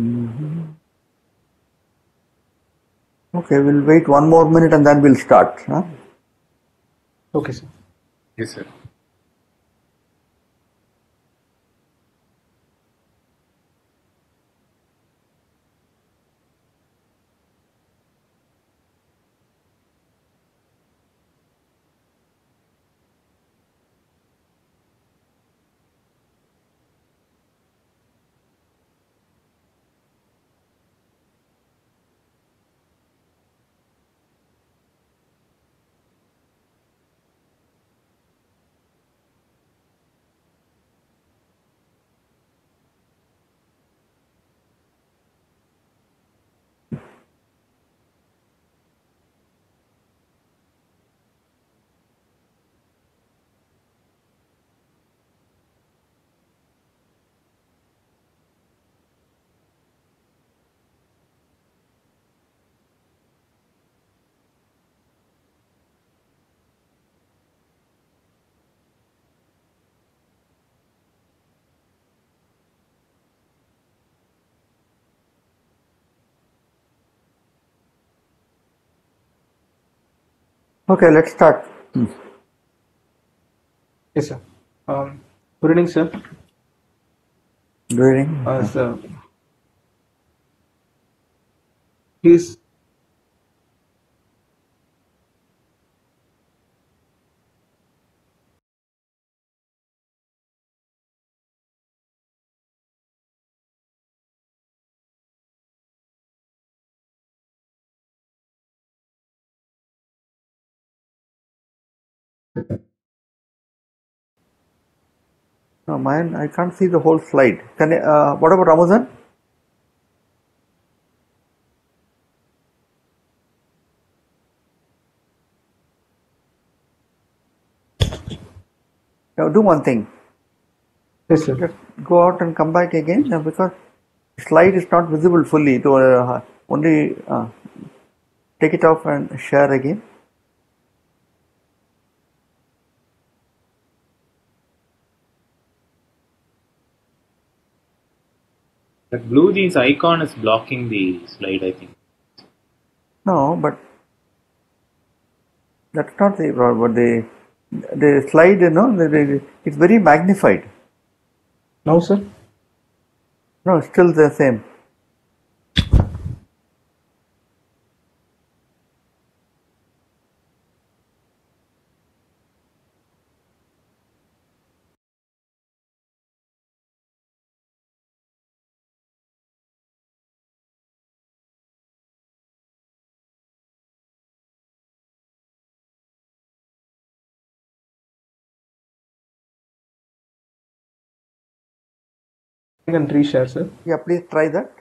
Mhm. Okay, we'll wait 1 more minute and then we'll start. Huh? Okay, sir. Yes, sir. Okay, let's start. Yes, sir. Good evening, sir. Good evening. Sir, please. No, mine, I can't see the whole slide. Can I, what about Amazon? Now do one thing. Yes, sir. Just go out and come back again because the slide is not visible fully. To only take it off and share again. That blue jeans icon is blocking the slide, I think. No, but that's not the problem. The slide, it's very magnified. Now, sir. No, it's still the same. I can reshare, sir. Yeah, please try that.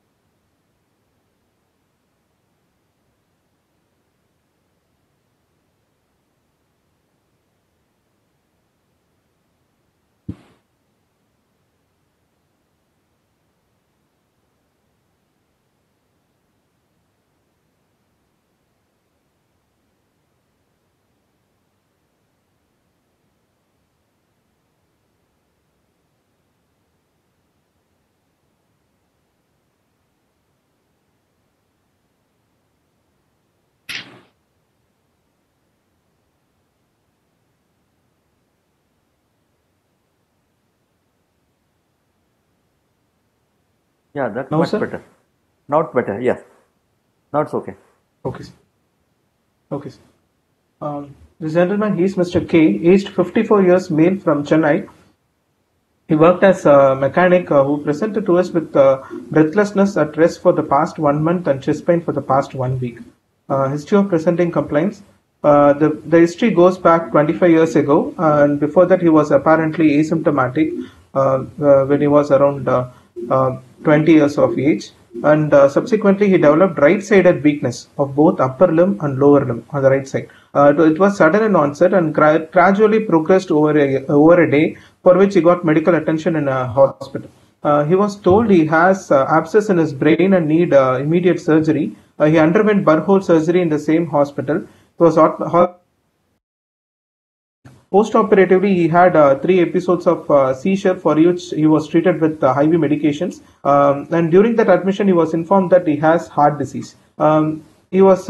Yeah, that's Now, much sir. better. Not better, yes. Now it's okay. Okay, sir. Okay, sir. This gentleman, he is Mr. K, aged 54 years, male from Chennai. He worked as a mechanic who presented to us with breathlessness at rest for the past 1 month and chest pain for the past 1 week. History of presenting complaints. The history goes back 25 years ago, and before that, he was apparently asymptomatic when he was around 20 years of age. And subsequently, he developed right sided weakness of both upper limb and lower limb on the right side. It was sudden in onset and gradually progressed over a day, for which he got medical attention in a hospital. He was told he has abscess in his brain and need immediate surgery. He underwent burhole surgery in the same hospital. He was Post-operatively, he had 3 episodes of seizure for which he was treated with IV medications. And during that admission, he was informed that he has heart disease. He was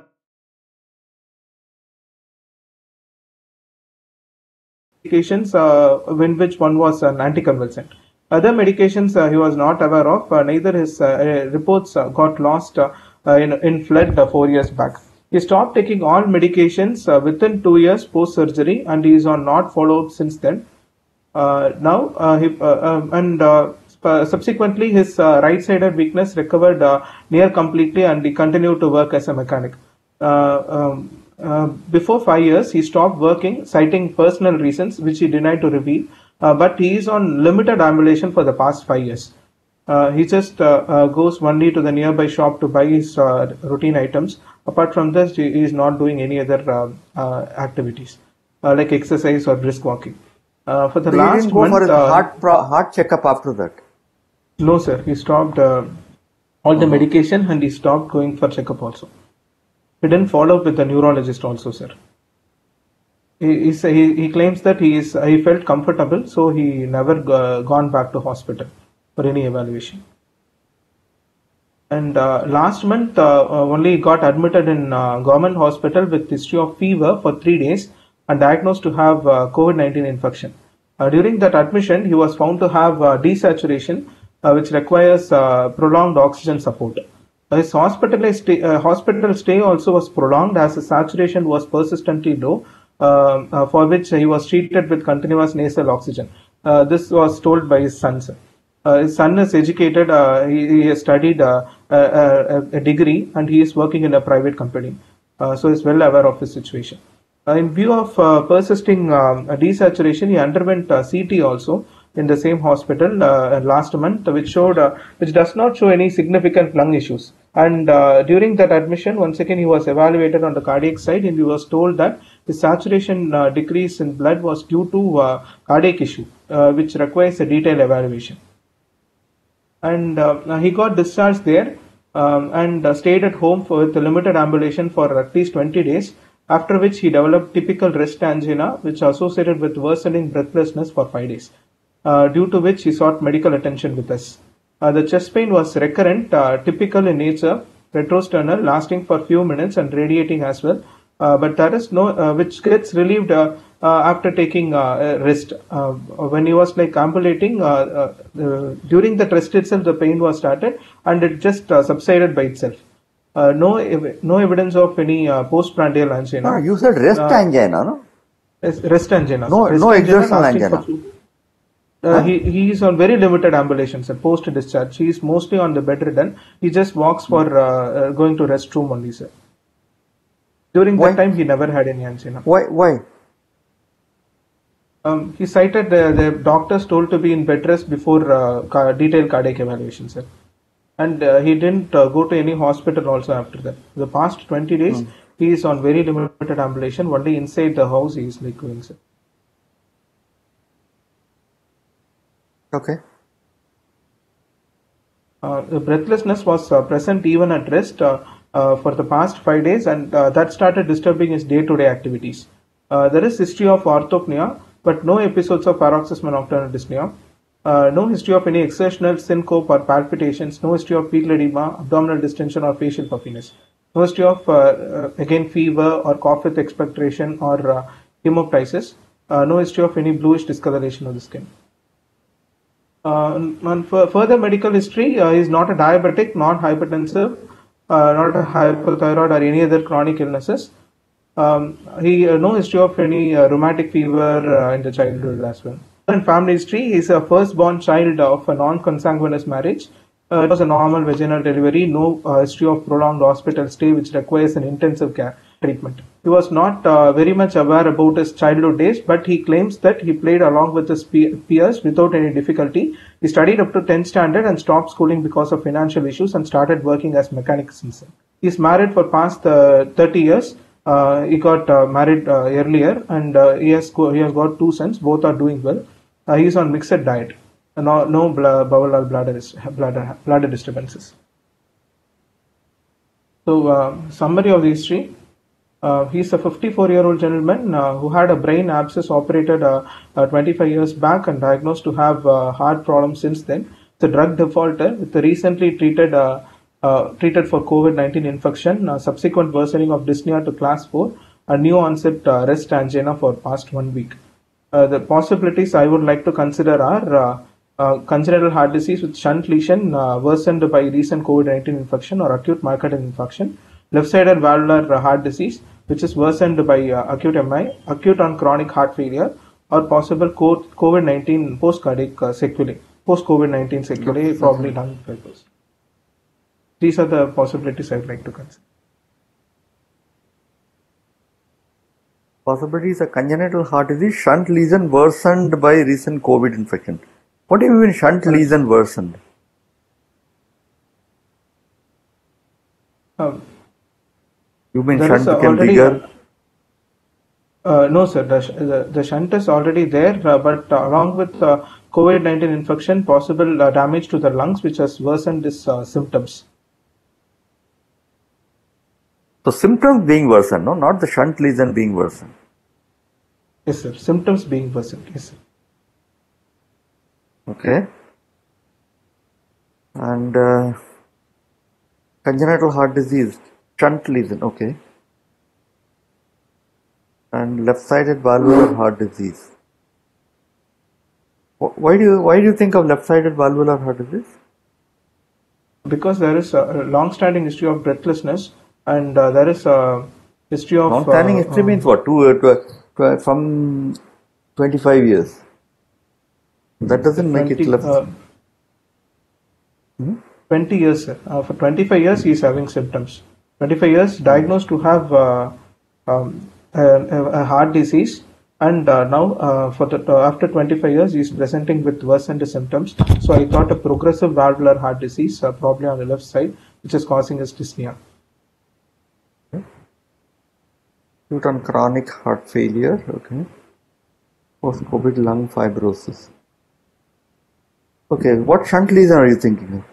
medications, in which one was an anticonvulsant. Other medications he was not aware of. Neither his reports got lost in flood 4 years back. He stopped taking all medications within 2 years post surgery, and he is on not follow up since then. Subsequently, his right-sided weakness recovered near completely, and he continued to work as a mechanic. Before 5 years, he stopped working, citing personal reasons, which he denied to reveal. But he is on limited ambulation for the past 5 years. He just goes only to the nearby shop to buy his routine items. Apart from this, he is not doing any other activities like exercise or brisk walking. For the So he last didn't go month, for his heart checkup after that. no, sir, he stopped all the medication, and he stopped going for checkup also. He didn't follow up with the neurologist also, sir. He claims that he felt comfortable, so he never gone back to hospital for any evaluation. And last month, only got admitted in government hospital with history of fever for 3 days and diagnosed to have COVID-19 infection. During that admission, he was found to have desaturation, which requires prolonged oxygen support. His hospital stay also was prolonged as his saturation was persistently low, for which he was treated with continuous nasal oxygen. This was told by his son. His son is educated, he has studied a degree, and he is working in a private company. So he is well aware of his situation. In view of persisting desaturation, he underwent CT also in the same hospital last month, which does not show any significant lung issues. And during that admission, once again he was evaluated on the cardiac side, and he was told that the saturation decrease in blood was due to cardiac issue, which requires a detailed evaluation. And he got discharged there and stayed at home with a limited ambulation for at least 20 days. After which he developed typical rest angina, which associated with worsening breathlessness for 5 days. Due to which he sought medical attention with us. The chest pain was recurrent, typical in nature, retrosternal, lasting for few minutes and radiating as well. But there is no, which gets relieved after taking rest. When he was like ambulating, during the rest itself, the pain was started and it just subsided by itself. No evidence of any postprandial angina. No, you said rest angina, no? Rest angina. No exertional angina. He is on very limited ambulation, sir, post discharge. He is mostly on the bedridden. He just walks for going to restroom only, sir. During that time, he never had any angina. Why? He cited the doctors told to be in bed rest before detailed cardiac evaluation, sir. And he didn't go to any hospital also after that. The past 20 days, he is on very limited ambulation. Only inside the house he is like going, sir. Okay. The breathlessness was present even at rest for the past 5 days, and that started disturbing his day-to-day activities. There is history of orthopnea, but no episodes of paroxysmal nocturnal dyspnea. No history of any exertional syncope or palpitations. No history of fecal edema, abdominal distension, or facial puffiness. No history of again fever or cough with expectoration or hemoptysis. No history of any bluish discoloration of the skin. And further medical history, he is not a diabetic, not hypertensive, not a hypothyroid or any other chronic illnesses. No history of any rheumatic fever in the childhood as well. In family history, he is a firstborn child of a non-consanguineous marriage. It was a normal vaginal delivery, no history of prolonged hospital stay which requires an intensive care treatment. He was not very much aware about his childhood days, but he claims that he played along with his peers without any difficulty. He studied up to 10th standard and stopped schooling because of financial issues and started working as mechanic since then. He is married for past 30 years. He got married earlier, and he has got 2 sons. Both are doing well. He is on mixed diet. No bowel or bladder disturbances. So, summary of the history. He's a 54-year-old gentleman who had a brain abscess operated 25 years back and diagnosed to have heart problems since then. The drug defaulter with the recently treated for COVID-19 infection, subsequent worsening of dyspnea to class 4, and new onset rest angina for past 1 week. The possibilities I would like to consider are congenital heart disease with shunt lesion worsened by recent COVID-19 infection or acute myocardial infarction, left-sided valvular heart disease, which is worsened by acute MI, acute and chronic heart failure, or possible COVID-19 post-cardiac sequelae, post-COVID-19 sequelae, probably lung fibrosis. These are the possibilities I'd like to consider. Possibilities are congenital heart disease, shunt lesion worsened by recent COVID infection. What do you mean shunt lesion worsened? You mean There shunt is became already bigger? no, sir. The shunt is already there, but along with COVID-19 infection, possible damage to the lungs, which has worsened these symptoms. So symptoms being worsened, no, not the shunt lesion being worsened. Yes, sir. Symptoms being worsened. Yes, sir. Okay. And congenital heart disease, shunt lesion, okay. And left-sided valvular heart disease. Why do you think of left-sided valvular heart disease? Because there is a long-standing history of breathlessness, and there is a history of Long-standing history means what? From 25 years. That doesn't make it 20, left. 20 years, sir. For 25 years, he is having symptoms. 25 years diagnosed to have a heart disease, and now after 25 years, he is presenting with worsened symptoms. So I thought a progressive valvular heart disease, probably on the left side, which is causing his dyspnea. Acute and chronic heart failure, okay. Post-COVID lung fibrosis. Okay, what shunt lesion are you thinking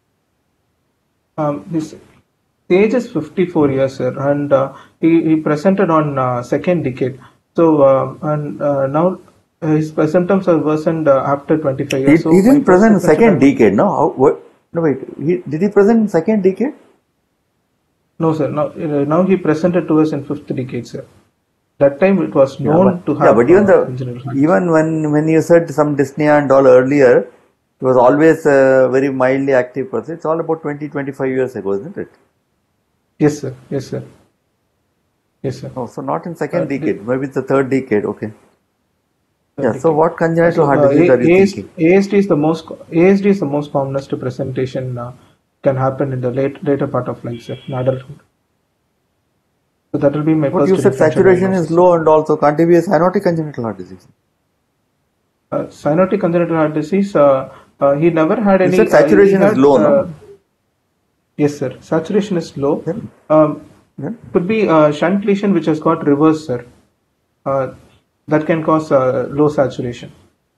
of? His age is 54 years, sir, and he presented on second decade. So now his symptoms are worsened after 25 years. He didn't present in second decade, no? No, wait. Did he present in second decade? No, sir. Now he presented to us in fifth decade, sir. That time it was known to have. Yeah, but even when you said some dyspnea and all earlier, it was always a very mildly active person. It's all about 20-25 years ago, isn't it? Yes, sir. Yes, sir. Yes, sir. Oh, so not in second decade, maybe it's the third decade, okay. Yeah, decade. so what congenital heart disease are you thinking? ASD is the most commonest presentation can happen in the later part of life, sir, in adulthood. So that will be my But first. you said saturation is low, and also can't it be a cyanotic congenital heart disease? Cyanotic congenital heart disease, he never had any. You said saturation is low, no? Yes, sir. Saturation is low. Yeah. Could be shunt lesion which has got reversed, sir. That can cause low saturation.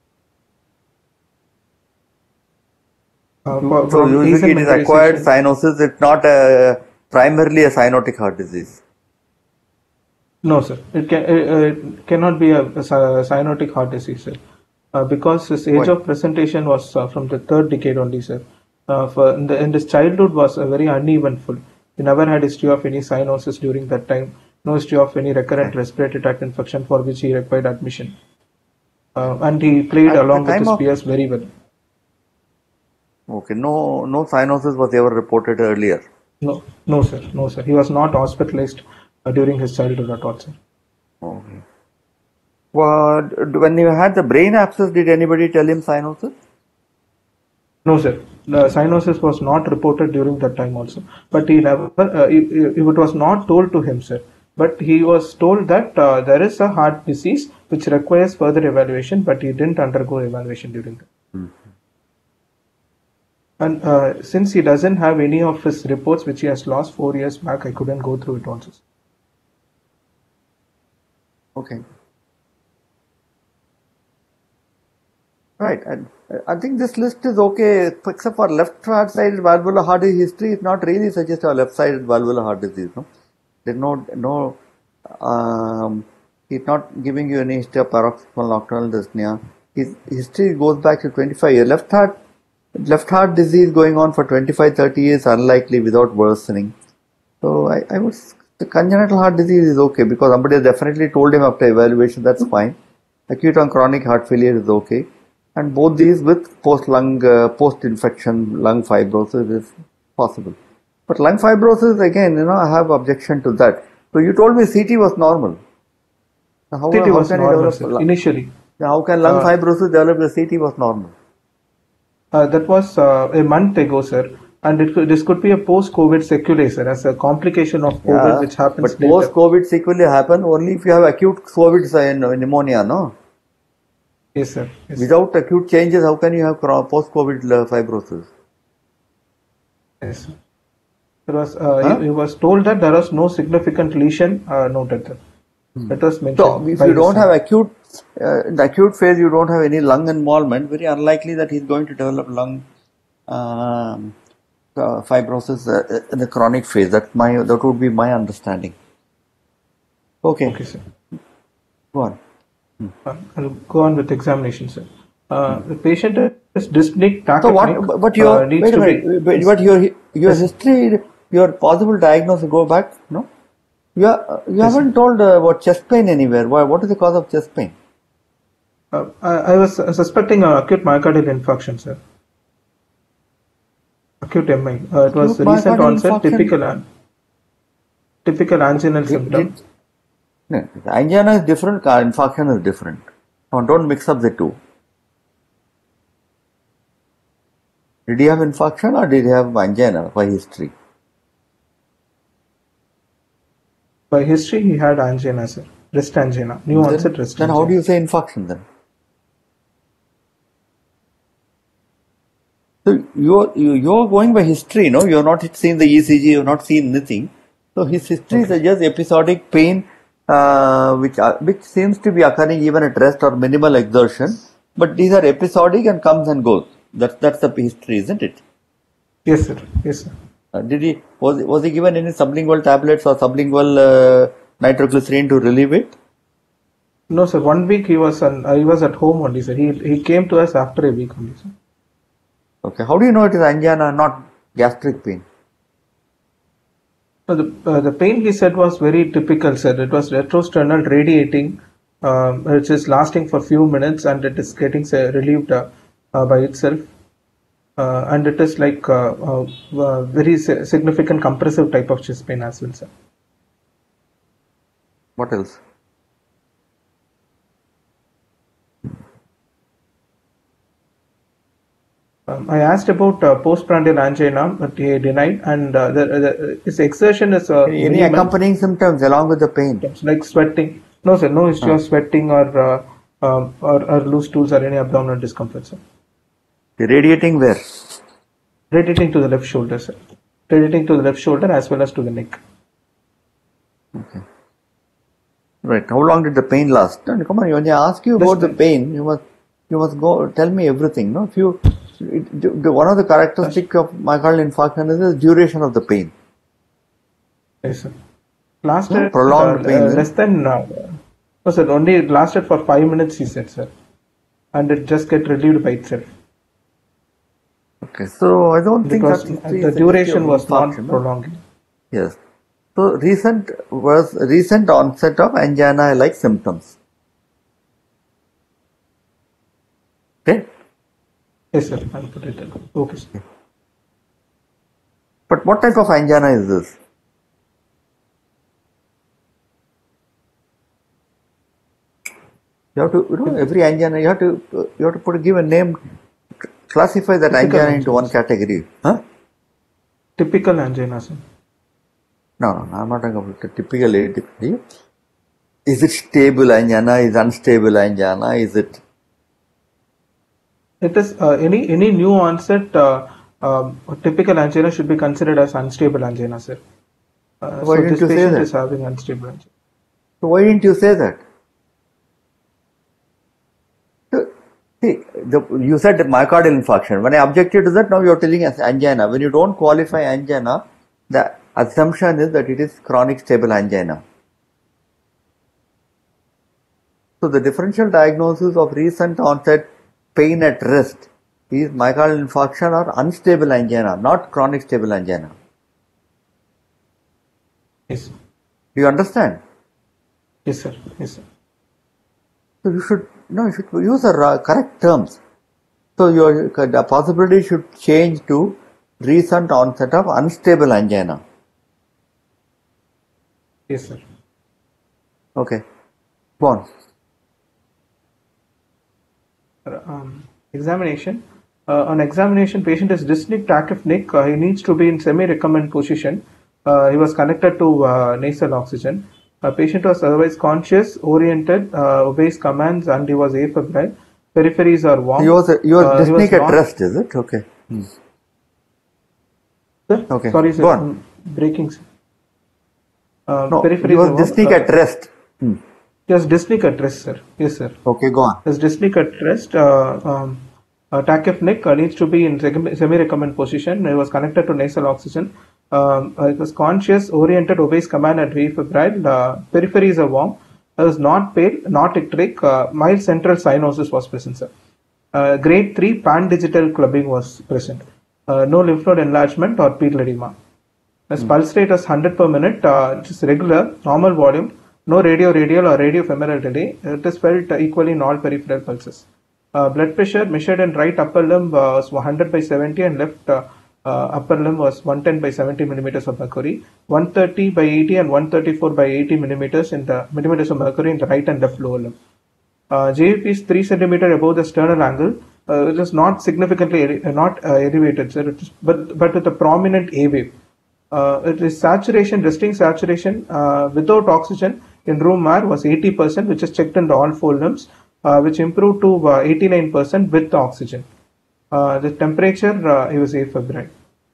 So usually it is acquired cyanosis. It's not primarily a cyanotic heart disease. No, sir. It cannot be a cyanotic heart disease, sir. Because his age of presentation was from the third decade only, sir. In his childhood was very uneventful. He never had history of any cyanosis during that time. No history of any recurrent respiratory tract infection for which he required admission. And he played along with his peers very well. Okay, no cyanosis was ever reported earlier. No, sir. He was not hospitalized during his childhood at all, sir. Okay. Well, when you had the brain abscess, did anybody tell him cyanosis? No, sir. The cyanosis was not reported during that time also. But he never, it was not told to him, sir. But he was told that there is a heart disease which requires further evaluation, but he didn't undergo evaluation during that. And since he doesn't have any of his reports which he has lost 4 years back, I couldn't go through it also. Okay. Right. And I think this list is okay, except for left heart side valvular heart disease history. It's not really suggest a left sided valvular heart disease. No, there's no He's not giving you any history of paroxysmal nocturnal dyspnea. His history goes back to 25 years. Left heart disease going on for 25-30 years unlikely without worsening. So I would, the congenital heart disease is okay because somebody has definitely told him after evaluation that's fine. Acute and chronic heart failure is okay. And both these with post-infection lung fibrosis is possible. But lung fibrosis, again, I have objection to that. So you told me CT was normal. How CT was can normal, develop sir, initially. How can lung fibrosis develop if the CT was normal? That was a month ago, sir. And this could be a post-COVID sequelae, sir, as a complication of COVID, which happens But later. post-COVID sequelae happen only if you have acute COVID pneumonia, no? Yes, sir. Yes. Without acute changes, how can you have post-COVID fibrosis? Yes, sir. There was, he was told that there was no significant lesion noted. Sir. That was mentioned. So, if you don't have acute, in the acute phase, you don't have any lung involvement, very unlikely that he's going to develop lung fibrosis in the chronic phase. That would be my understanding. Okay. Okay, sir. Go on. I'll go on with examination, sir. The patient is dyspneic tachypneic. So what? But your wait a minute. But your history, your possible diagnosis go back. No, you haven't told about chest pain anywhere. Why? What is the cause of chest pain? I was suspecting acute myocardial infarction, sir. Acute MI. It was recent onset, typical anginal symptom. No, angina is different, infarction is different. Now, don't mix up the two. Did he have infarction or did he have angina by history? By history, he had angina, sir. Wrist angina. New onset wrist angina. Then how do you say infarction then? So you're going by history, no? You're not seen the ECG, you're not seen anything. So his history suggests episodic pain, which seems to be occurring even at rest or minimal exertion. But these are episodic and comes and goes. That's the history, isn't it? Yes, sir. Yes, sir. Was he given any sublingual tablets or sublingual nitroglycerin to relieve it? No, sir. 1 week he was at home only, sir. He came to us after a week only, sir. Okay. How do you know it is angina, not gastric pain? So the pain he said was very typical, sir. It was retrosternal radiating, which is lasting for few minutes and it is getting relieved by itself. And it is like very significant compressive type of chest pain as well, sir. What else? I asked about postprandial angina, but he denied, and his exertion is any accompanying symptoms along with the pain, like sweating. No, sir, no history of sweating or loose stools or any abdominal discomfort, sir. Radiating where? Radiating to the left shoulder, sir. Radiating to the left shoulder as well as to the neck. Okay. Right. How long did the pain last? No, come on. When I ask you about the pain, you must go tell me everything. No, one of the characteristics of myocardial infarction is the duration of the pain. Yes, sir. Lasted prolonged pain. Less than no, sir. Only it lasted for 5 minutes, he said, sir, and it just get relieved by itself. Okay, so I don't think because the duration was not prolonging. Yes. So recent onset of angina-like symptoms. Okay. Yes, sir. I'll put it in. Okay, sir. But what type of angina is this? You have to, every angina, you have to give a name, classify that angina into one category. Huh? Typical angina, sir. No, I'm not talking about the typical ATP. Is it stable angina? Is it unstable angina? Is it? It is any new onset typical angina should be considered as unstable angina, sir. Why so didn't this you say patient that? is having unstable angina. So why didn't you say that? See, you said myocardial infarction. When I objected to that, now you are telling us angina. When you don't qualify angina, the assumption is that it is chronic stable angina. So the differential diagnosis of recent onset pain at wrist is myocardial infarction or unstable angina, not chronic stable angina. Yes. Do you understand? Yes, sir. Yes, sir. So you should use the correct terms. So the possibility should change to recent onset of unstable angina. Yes, sir. Okay, go on. Examination. On examination, patient is dyspneic tachypneic. He needs to be in semi-recumbent position. He was connected to nasal oxygen. Patient was otherwise conscious, oriented, obeys commands, and he was afebrile. Peripheries are warm. You are dyspneic at rest, is it? Okay. Sir? Okay. Sorry, sir. Go on. Breaking. No, peripheries you are was dyspneic warm. at rest. Yes, dyspneic at rest, sir. Yes, sir. Okay, go on. As dyspneic at rest, tachypneic needs to be in semi-recumbent position. It was connected to nasal oxygen. It was conscious, oriented, obeys command and afebrile. Peripheries are warm. It was not pale, not icteric. Mild central cyanosis was present, sir. Grade 3 pan-digital clubbing was present. No lymph node enlargement or pedal edema. His pulse rate was 100 per minute. It is regular, normal volume. No radio-radial or radio-femoral delay. It is felt equally in all peripheral pulses. Blood pressure measured in right upper limb was 100 by 70 and left upper limb was 110 by 70 millimeters of mercury. 130 by 80 and 134 by 80 millimeters of mercury in the right and left lower limb. JVP is 3 centimeter above the sternal angle. It is not significantly elevated, sir, but with a prominent A wave. It is saturation, resting saturation without oxygen in room air was 80%, which is checked in all 4 limbs, which improved to 89% with the oxygen. The temperature, he was afebrile.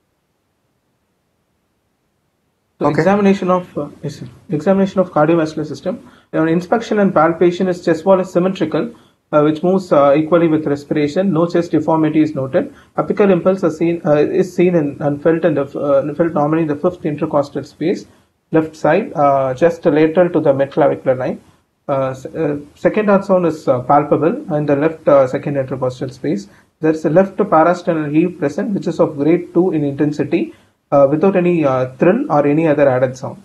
So Okay. examination of cardiovascular system. On inspection and palpation, his chest wall is symmetrical, which moves equally with respiration. No chest deformity is noted. Apical impulse is seen and felt normally in the fifth intercostal space, left side, just lateral to the midclavicular line. Second heart sound is palpable in the left second intercostal space. There is a left parasternal heave present, which is of grade 2 in intensity, without any thrill or any other added sound.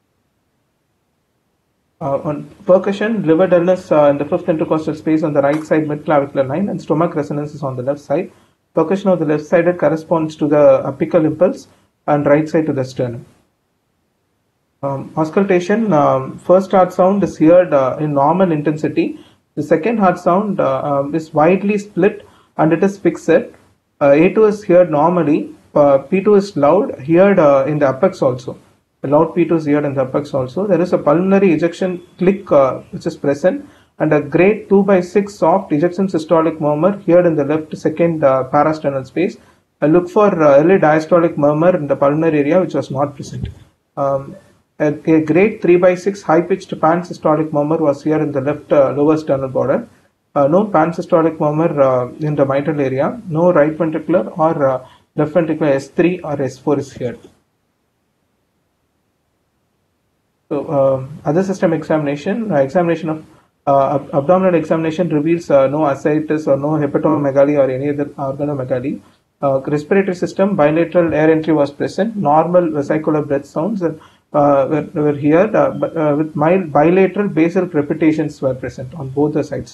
On percussion, liver dullness in the fifth intercostal space on the right side midclavicular line, and stomach resonance is on the left side. Percussion of the left sided corresponds to the apical impulse and right side to the sternum. Auscultation, first heart sound is heard in normal intensity. The second heart sound is widely split and it is fixed. A2 is heard normally. P2 is loud, heard in the apex also. The loud P2 is heard in the apex also. There is a pulmonary ejection click which is present, and a grade 2 by 6 soft ejection systolic murmur heard in the left second parasternal space. Look for early diastolic murmur in the pulmonary area, which was not present. A grade 3 by 6 high pitched pansystolic murmur was here in the left lower sternal border. No pansystolic murmur in the mitral area. No right ventricular or left ventricular S3 or S4 is here. So, other system examination, examination of abdominal examination reveals no ascites or no hepatomegaly or any other organomegaly. Respiratory system, bilateral air entry was present. Normal vesicular breath sounds were here, but with mild bilateral basal crepitations were present on both the sides.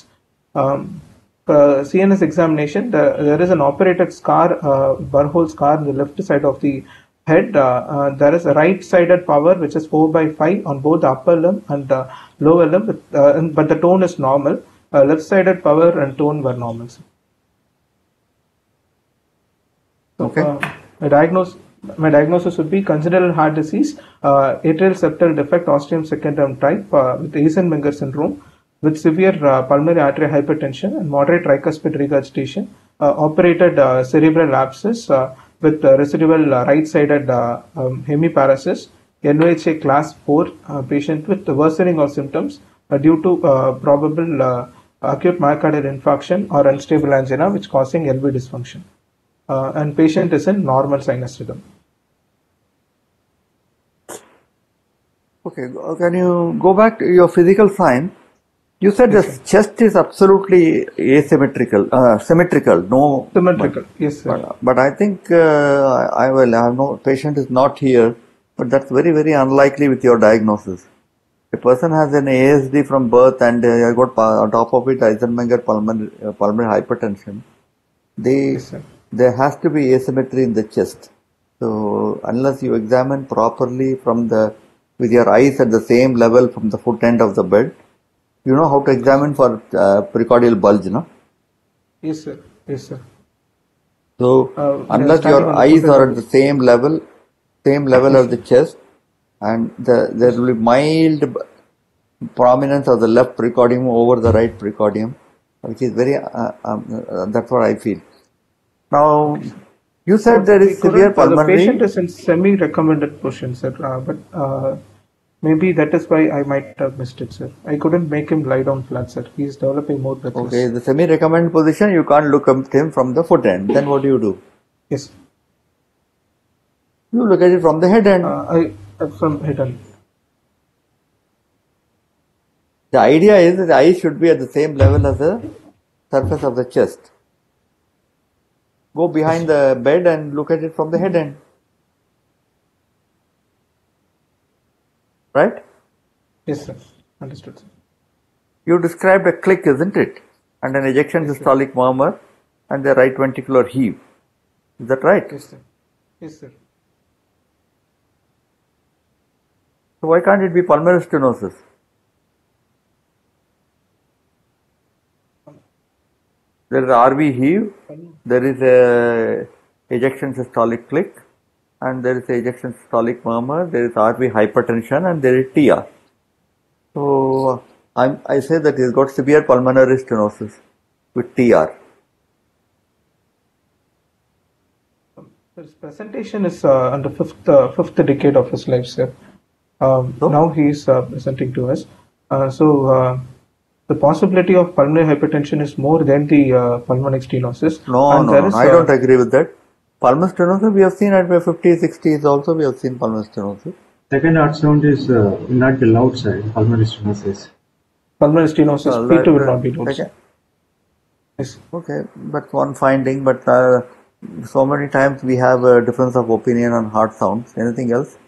CNS examination, there is an operated scar, burhole scar on the left side of the head. There is a right-sided power which is 4 by 5 on both the upper limb and lower limb, but the tone is normal. Left-sided power and tone were normal. So, Okay. My diagnosis would be congenital heart disease, atrial septal defect, ostium secundum type, with Eisenmenger syndrome, with severe pulmonary arterial hypertension and moderate tricuspid regurgitation, operated cerebral abscess with residual right-sided hemiparesis, NYHA class 4 patient with worsening of symptoms due to probable acute myocardial infarction or unstable angina, which causing LV dysfunction. And patient is in normal sinus rhythm. Okay, can you go back to your physical sign? You said Yes, the sir. chest is absolutely asymmetrical, symmetrical. No, Symmetrical. Yes, sir. but I think I will have no patient is not here, but that's very unlikely with your diagnosis. A person has an ASD from birth and I got on top of it Eisenmenger pulmonary hypertension. Yes, sir. There has to be asymmetry in the chest. So unless you examine properly with your eyes at the same level from the foot end of the bed, you know how to Yes, sir. examine for precordial bulge, no? Yes, sir. Yes, sir. So Yeah, unless standing your on the foot eyes end are of at the. the same level Yes, of the sir. chest, and there Yes. will be mild prominence of the left precordium over the right precordium, which is that's what I feel. Now, Okay, sir. you said But there we is severe couldn't. The patient pulmonary. is in semi-recommended position, sir. But maybe that is why I might have missed it, sir. I couldn't make him lie down flat, sir. He is developing more Okay, breathless. the semi-recommended position, you can't look at him from the foot end. Then what do you do? Yes. You look at it from the head end. I from hidden. The idea is that the eyes should be at the same level as the surface of the chest. Go Yes, behind sir. the bed and look at it from the head end. Right? Yes, sir. Understood, sir. You described a click, isn't it? And an ejection Yes, sir. systolic murmur and the right ventricular heave. Is that right? Yes, sir. Yes, sir. So why can't it be pulmonary stenosis? There is RV heave, there is a ejection systolic click, and there is a ejection systolic murmur, there is RV hypertension, and there is TR. So I say that he's got severe pulmonary stenosis with TR. His presentation is on the fifth decade of his life, sir. So Now he is presenting to us. The possibility of pulmonary hypertension is more than the pulmonary stenosis, and there no, is I don't agree with that. Pulmonary stenosis we have seen at my 50s, 60s also we have seen pulmonary stenosis. Second heart sound is not the loud side, pulmonary stenosis. pulmonary stenosis. Well, P2 will not be loud, sir. second, Yes. okay, but one finding, but so many times we have a difference of opinion on heart sounds. Anything else?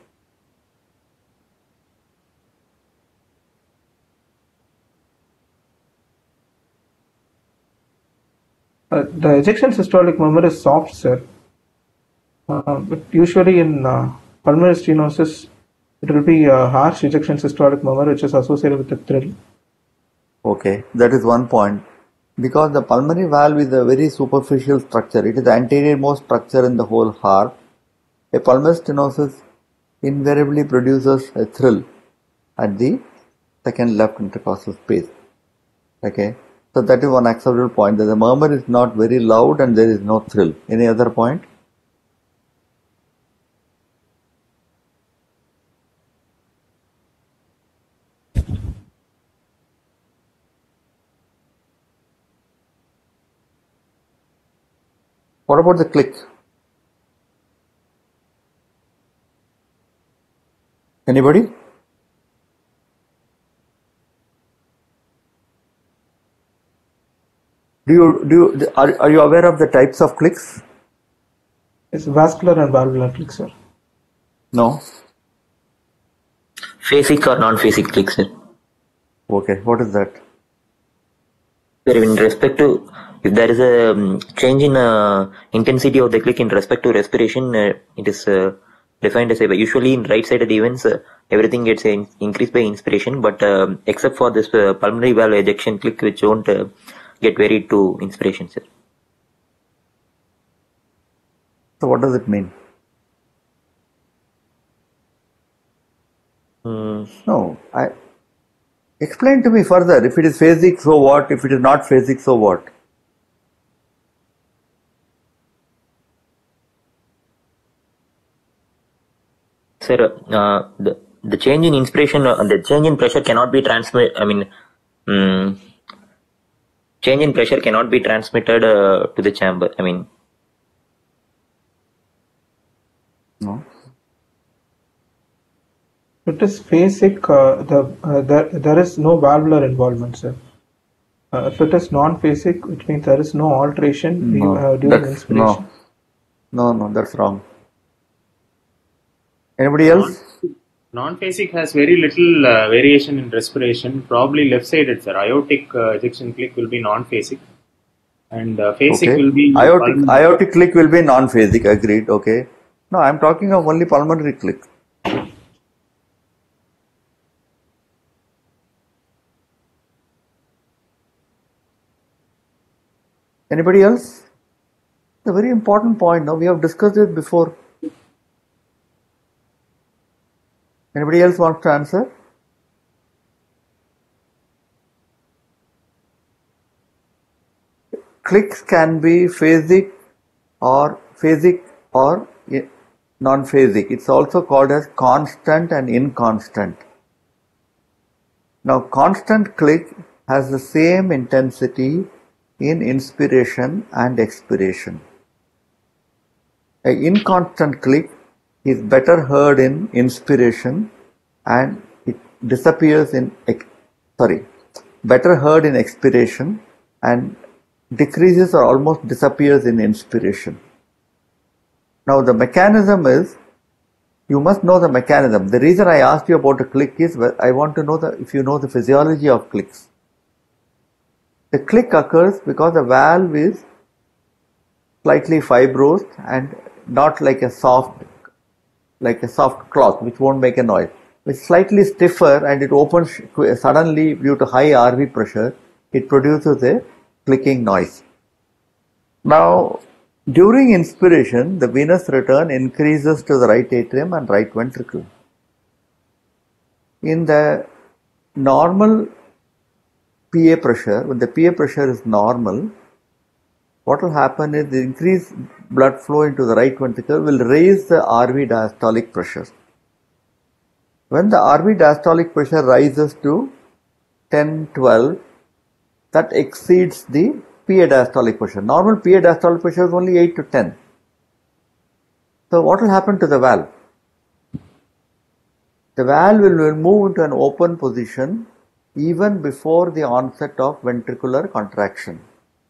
The ejection systolic murmur is soft, sir. But usually in pulmonary stenosis, it will be a harsh ejection systolic murmur, which is associated with a thrill. Okay, that is one point. Because the pulmonary valve is a very superficial structure. It is the anterior-most structure in the whole heart. A pulmonary stenosis invariably produces a thrill at the second left intercostal space. Okay, so that is one acceptable point. That the murmur is not very loud and there is no thrill. Any other point? What about the click? Anybody? Are you aware of the types of clicks? It's vascular and valvular click, sir. No. Phasic or non-phasic click, sir. Okay, what is that? Sir, in respect to, if there is a change in intensity of the click in respect to respiration, it is defined as a, usually in right-sided events, everything gets increased by inspiration, but except for this pulmonary valve ejection click, which won't get varied to inspiration, sir. So what does it mean? No, explain to me further. If it is phasic, so what? If it is not phasic, so what? Sir, the change in inspiration, the change in pressure cannot be transmitted. I mean, change in pressure cannot be transmitted to the chamber. I mean, No. it is phasic, there is no valvular involvement, sir. If it is non-phasic, which means there is no alteration No, during that's inspiration. no, that's wrong. Anybody else? Non-phasic has very little variation in respiration. Probably left-sided, sir. Aortic ejection click will be non-phasic, and phasic Okay. will be Aortic click will be non-phasic. Agreed. Okay. No, I'm talking of only pulmonary click. Anybody else? It's a very important point. Now we have discussed it before. Anybody else wants to answer? Clicks can be phasic or non-phasic. It's also called as constant and inconstant. Now, constant click has the same intensity in inspiration and expiration. An inconstant click is better heard in inspiration and it disappears in better heard in expiration and decreases or almost disappears in inspiration. Now the mechanism is, you must know the mechanism. The reason I asked you about a click is I want to know if you know the physiology of clicks. The click occurs because the valve is slightly fibrous and not like a soft cloth which won't make a noise. It's slightly stiffer and it opens suddenly due to high RV pressure. It produces a clicking noise. Now, during inspiration, the venous return increases to the right atrium and right ventricle. In the normal PA pressure, when the PA pressure is normal, what will happen is the increased blood flow into the right ventricle will raise the RV diastolic pressure. When the RV diastolic pressure rises to 10, 12, that exceeds the PA diastolic pressure. Normal PA diastolic pressure is only 8 to 10. So what will happen to the valve? The valve will move into an open position even before the onset of ventricular contraction.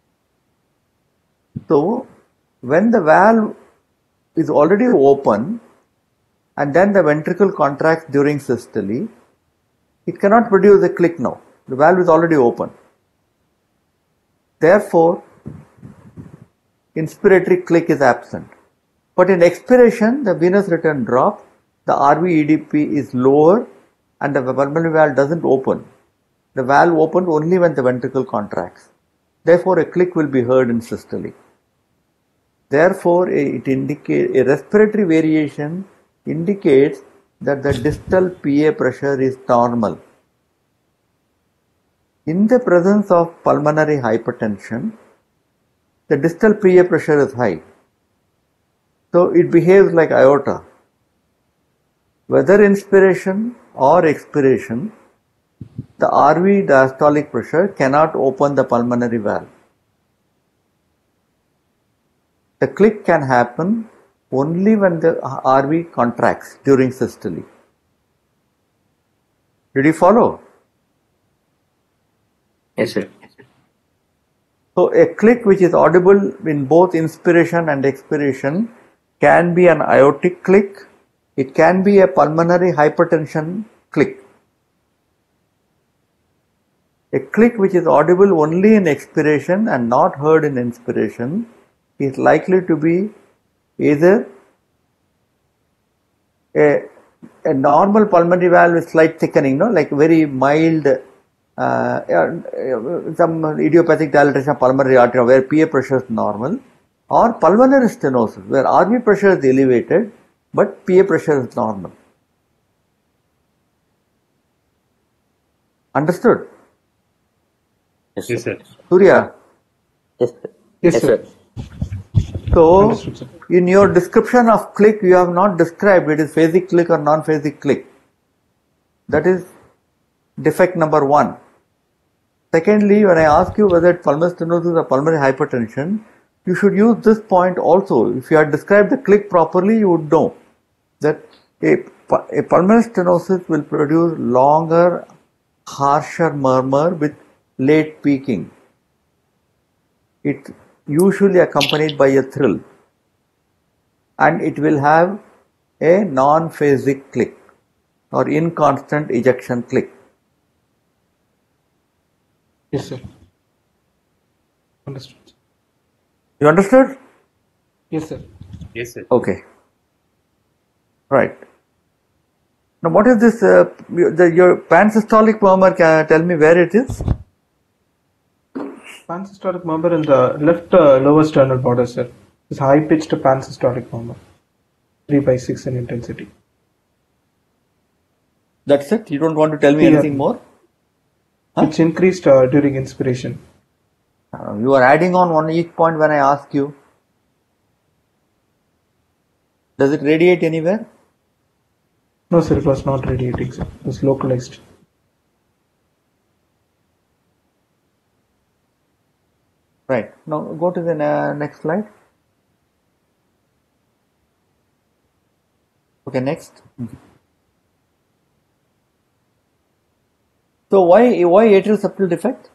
So when the valve is already open and then the ventricle contracts during systole, it cannot produce a click now. The valve is already open. Therefore, inspiratory click is absent. But in expiration, the venous return drops, the RV EDP is lower and the pulmonary valve doesn't open. The valve opens only when the ventricle contracts. Therefore, a click will be heard in systole. Therefore, it indicates a respiratory variation indicates that the distal PA pressure is normal. In the presence of pulmonary hypertension, the distal PA pressure is high. So it behaves like aorta. Whether inspiration or expiration, the RV diastolic pressure cannot open the pulmonary valve. The click can happen only when the RV contracts during systole. Did you follow? Yes, sir. So a click which is audible in both inspiration and expiration can be an aortic click. It can be a pulmonary hypertension click. A click which is audible only in expiration and not heard in inspiration is likely to be either a normal pulmonary valve with slight thickening, like very mild, some idiopathic dilatation of pulmonary artery where PA pressure is normal, or pulmonary stenosis where RV pressure is elevated but PA pressure is normal. Understood? Yes, sir. Surya? Yes, sir. Yes, sir. So, Understood, sir. in your description of click, you have not described it is phasic click or non-phasic click. That is defect number 1. Secondly, when I ask you whether it's pulmonary stenosis or pulmonary hypertension, you should use this point also. If you had described the click properly, you would know that a a pulmonary stenosis will produce longer, harsher murmur with late peaking. It's usually accompanied by a thrill, and it will have a non-phasic click or inconstant ejection click. Yes, sir. Understood. You understood? Yes, sir. Yes, sir. Okay. Right. Now, what is this? Your pansystolic murmur? Can you tell me where it is? Pansystolic murmur in the left lower sternal border, sir. It's high-pitched pansystolic murmur, 3/6 in intensity. That's it? You don't want to tell me anything more? Huh? It's increased during inspiration. You are adding on one each point when I ask you. Does it radiate anywhere? No, sir, it was not radiating, sir. It was localized. Right. Now go to the next slide. Okay, next. So why atrial septal defect?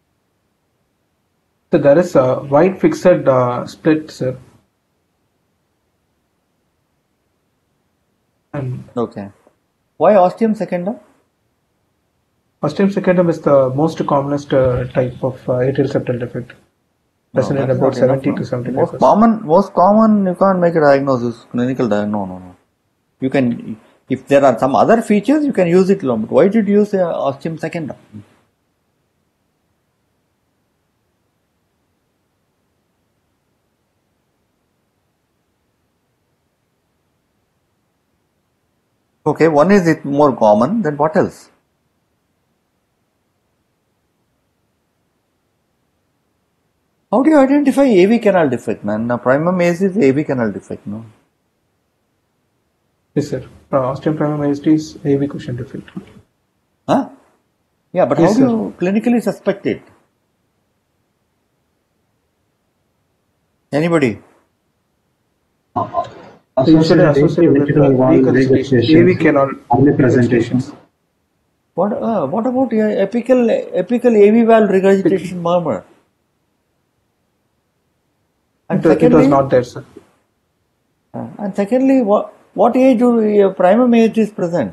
So there is a wide fixed split, sir. And Okay. Why ostium secundum? ostium secundum is the most commonest type of atrial septal defect. Present in that's about not enough, 70 no. to 75%. Most common, you can't make a diagnosis, clinical diagnosis. No. You can, if there are some other features, you can use it alone. But why did you use ostium secundum? Okay, one is it more common, then what else? How do you identify AV canal defect, man? Now, primum AS is AV canal defect, no? Yes, sir. Ostium primum ASD is AV cushion defect. Huh? Yeah, but Yes, how do you clinically suspect it? Anybody? Usually associated with ventricular wall regurgitation, AV canal early presentation. regurgitations. What about apical AV valve regurgitation murmur? And It was not there, sir. And secondly, what age do primum age is present?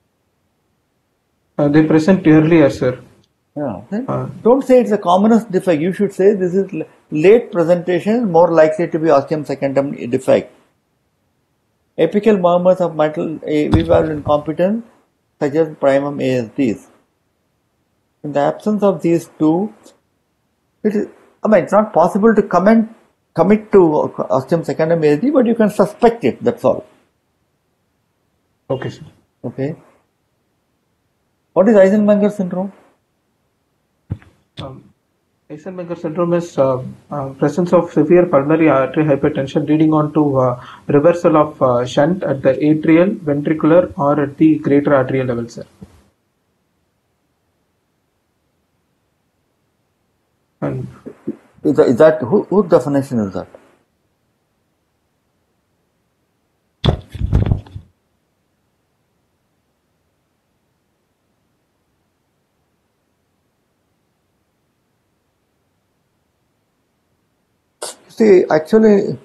They present earlier, sir. Yeah. Don't say it's the commonest defect. You should say this is late presentation, more likely to be ostium secundum defect. Apical murmurs of mitral AV valve incompetence suggest primum ASDs. In the absence of these two, it's not possible to commit to ostium secundum ASD, but you can suspect it, that's all. Okay, sir. Okay. What is Eisenmenger syndrome? Eisenmenger syndrome is presence of severe pulmonary artery hypertension leading on to reversal of shunt at the atrial, ventricular, or at the greater arterial level, sir. And Is that whose definition is that? See, actually,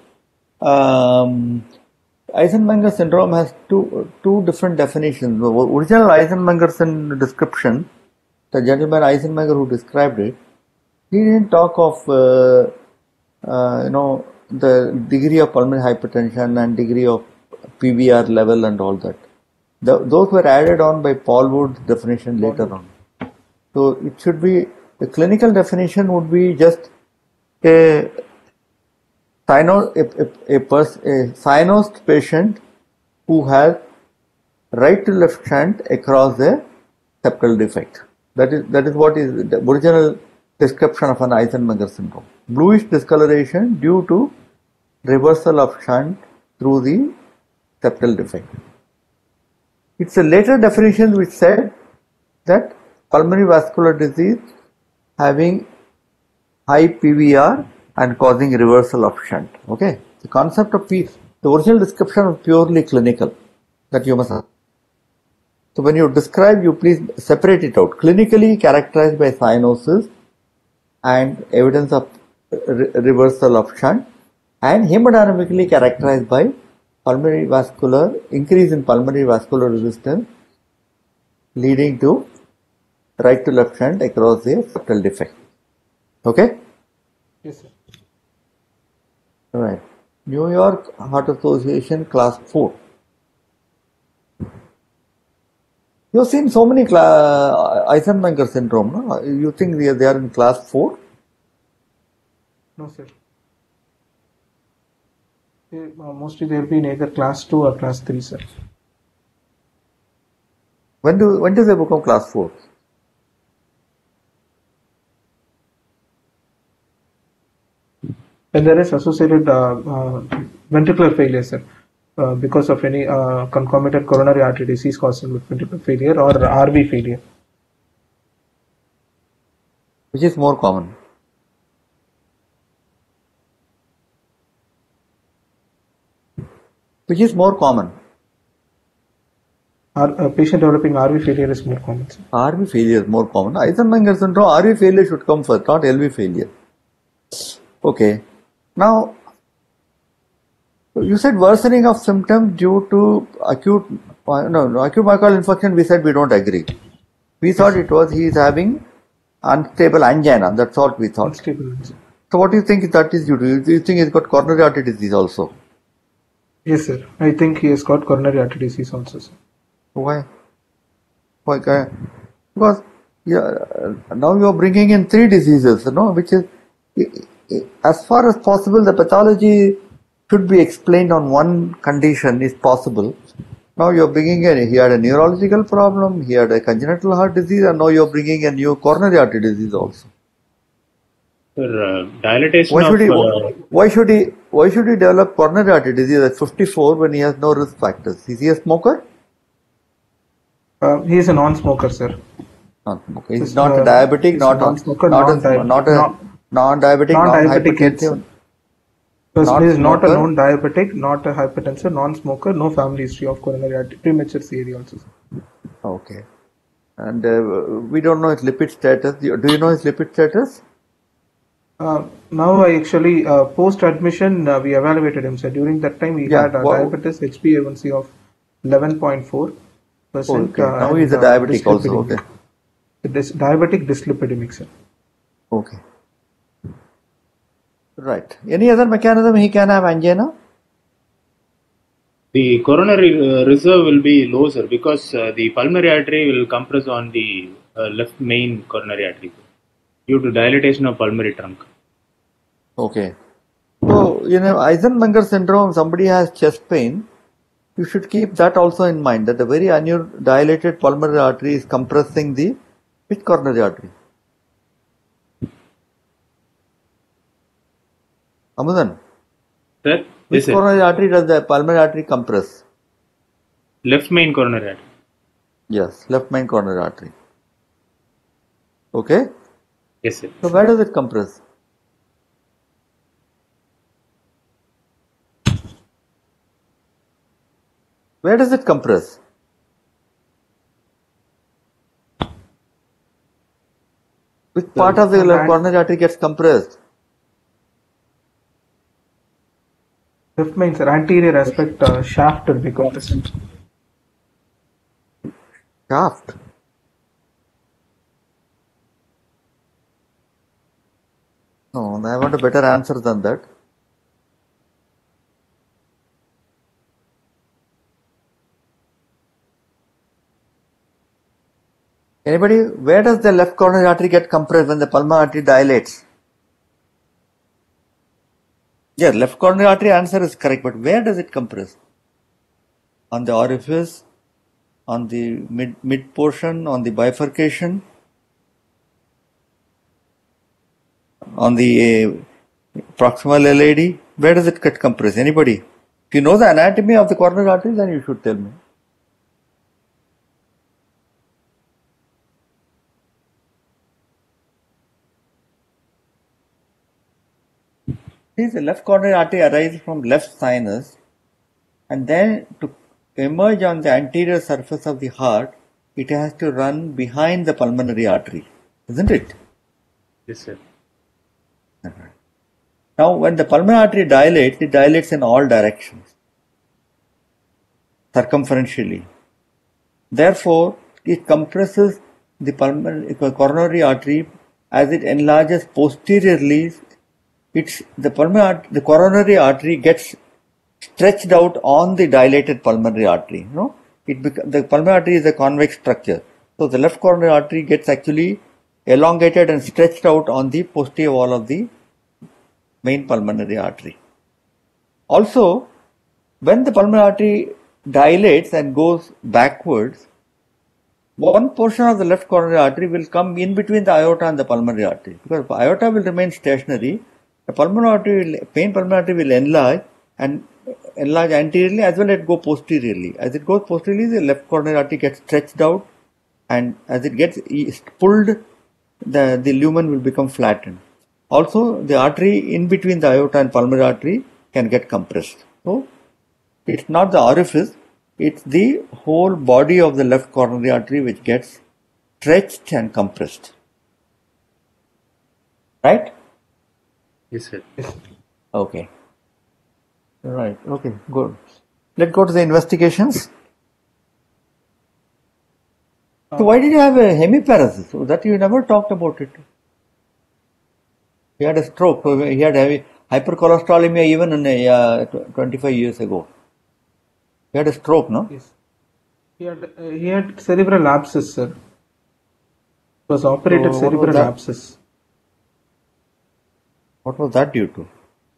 Eisenmenger syndrome has two different definitions. The original Eisenmenger description, the gentleman Eisenmenger who described it, he didn't talk of the degree of pulmonary hypertension and degree of PVR level and all that. Those were added on by Paul Wood's definition later on. So it should be, the clinical definition would be just a cyanosed patient who has right to left shunt across a septal defect. That is what is the original description of an Eisenmenger syndrome. Bluish discoloration due to reversal of shunt through the septal defect. It's a later definition which said that pulmonary vascular disease having high PVR and causing reversal of shunt. Okay, the concept of the original description was purely clinical, that you must So when you describe, you please separate it out. Clinically characterized by cyanosis and evidence of reversal of shunt, and hemodynamically characterized by pulmonary vascular increase in pulmonary vascular resistance leading to right to left shunt across the septal defect. Okay? Yes, sir. Right. New York Heart Association Class 4. You've seen so many Eisenmenger syndrome, no? You think they are in Class 4? No, sir. Mostly they'll be in either class 2 or class 3, sir. When do they become Class 4? When there is associated ventricular failure, sir, because of any concomitant coronary artery disease causing ventricular failure or RV failure. Which is more common? Which is more common? Patient developing RV failure is more common, sir. RV failure is more common. Eisenmenger syndrome, RV failure should come first, not LV failure. Okay. Now, you said worsening of symptoms due to acute myocardial infarction. We said we don't agree. We thought it was he is having unstable angina. That's what we thought. Unstable angina. So what do you think that is due to? Do you think he's got coronary artery disease also? Yes, sir. I think he has got coronary artery disease also, sir. Why? Because now you are bringing in 3 diseases, which is, as far as possible, the pathology should be explained on one condition is possible. Now you are bringing in, he had a neurological problem, he had a congenital heart disease, and now you are bringing a new coronary artery disease also. Sir, dilatation why should he develop coronary artery disease at 54 when he has no risk factors? Is he a smoker? He is a non-smoker, sir. Non-smoker. He's not a diabetic, not a non-diabetic, non-hypertensive. He is not a known diabetic, not a hypertensive, non-smoker, no family history of coronary artery, premature CAD also. Okay. And we don't know his lipid status. Do you know his lipid status? Now I actually, post-admission, we evaluated him, sir. During that time, he had diabetes, HbA1c of 11.4%. Okay. Now he is a diabetic also. Okay. Diabetic dyslipidemic, sir. Okay. Right. Any other mechanism he can have angina? The coronary reserve will be low, sir, because the pulmonary artery will compress on the left main coronary artery due to dilatation of pulmonary trunk. Okay. So, Eisenmenger syndrome, somebody has chest pain, you should keep that also in mind, that the very dilated pulmonary artery is compressing the which coronary artery? Amudan? Sir? Which coronary artery does the pulmonary artery compress? Left main coronary artery. Yes, left main coronary artery. Okay? Yes, sir. So where does it compress? Where does it compress? Which part of the coronary artery gets compressed? Left main, sir. Anterior aspect shaft will be compressed. Shaft? No, I want a better answer than that. Anybody, where does the left coronary artery get compressed when the pulmonary artery dilates? Yes, left coronary artery answer is correct, but where does it compress? On the orifice, on the mid portion, on the bifurcation, on the proximal LAD? Where does it get compressed? Anybody? If you know the anatomy of the coronary artery, then you should tell me. The left coronary artery arises from left sinus and then to emerge on the anterior surface of the heart, it has to run behind the pulmonary artery, isn't it? Yes, sir. Now, when the pulmonary artery dilates, it dilates in all directions, circumferentially. Therefore, it compresses the coronary artery as it enlarges posteriorly. The coronary artery gets stretched out on the dilated pulmonary artery. The pulmonary artery is a convex structure. So the left coronary artery gets actually elongated and stretched out on the posterior wall of the main pulmonary artery. Also, when the pulmonary artery dilates and goes backwards, one portion of the left coronary artery will come in between the aorta and the pulmonary artery. Because the aorta will remain stationary, the main pulmonary artery will enlarge anteriorly as well as go posteriorly. As it goes posteriorly, the left coronary artery gets stretched out, and as it gets pulled, the lumen will become flattened. Also, the artery in between the aorta and pulmonary artery can get compressed. So, it's not the orifice, it's the whole body of the left coronary artery which gets stretched and compressed. Right? Yes, sir. Okay. Right. Okay. Good. Let's go to the investigations. So why did you have a hemiparesis? So that you never talked about it. He had a stroke. So he had hypercholesterolemia even in 25 years ago. He had a stroke, no? Yes. He had cerebral abscess, sir. It was operated cerebral abscess. What was that due to?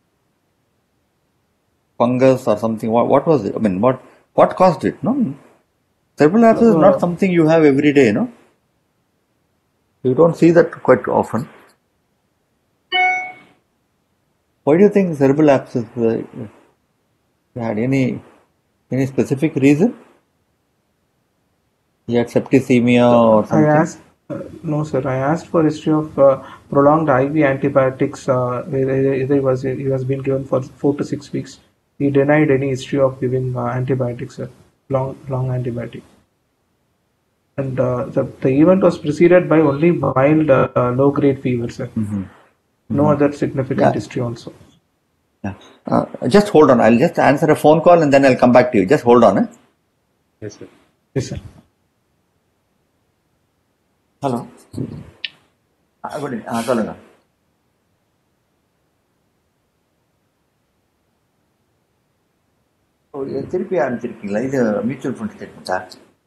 Fungus or something? What was it? I mean, what caused it? No, cerebral abscess is not something you have every day. No, you don't see that quite often. Why do you think cerebral abscess had any specific reason? He had septicemia or something? No, sir. I asked for history of prolonged IV antibiotics. Either he was being given for 4 to 6 weeks. He denied any history of giving antibiotics, sir. Long antibiotic. And the event was preceded by only mild low-grade fever, sir. No other significant history also. Yeah. Just hold on. I'll just answer a phone call and then I'll come back to you. Just hold on. Yes, sir. Yes, sir. Hello. சொல்லுங்க. திருப்பி ஆரம்பிச்சிருக்கீங்களா? இது mutual fund ஸ்டேட்மெண்ட்டா?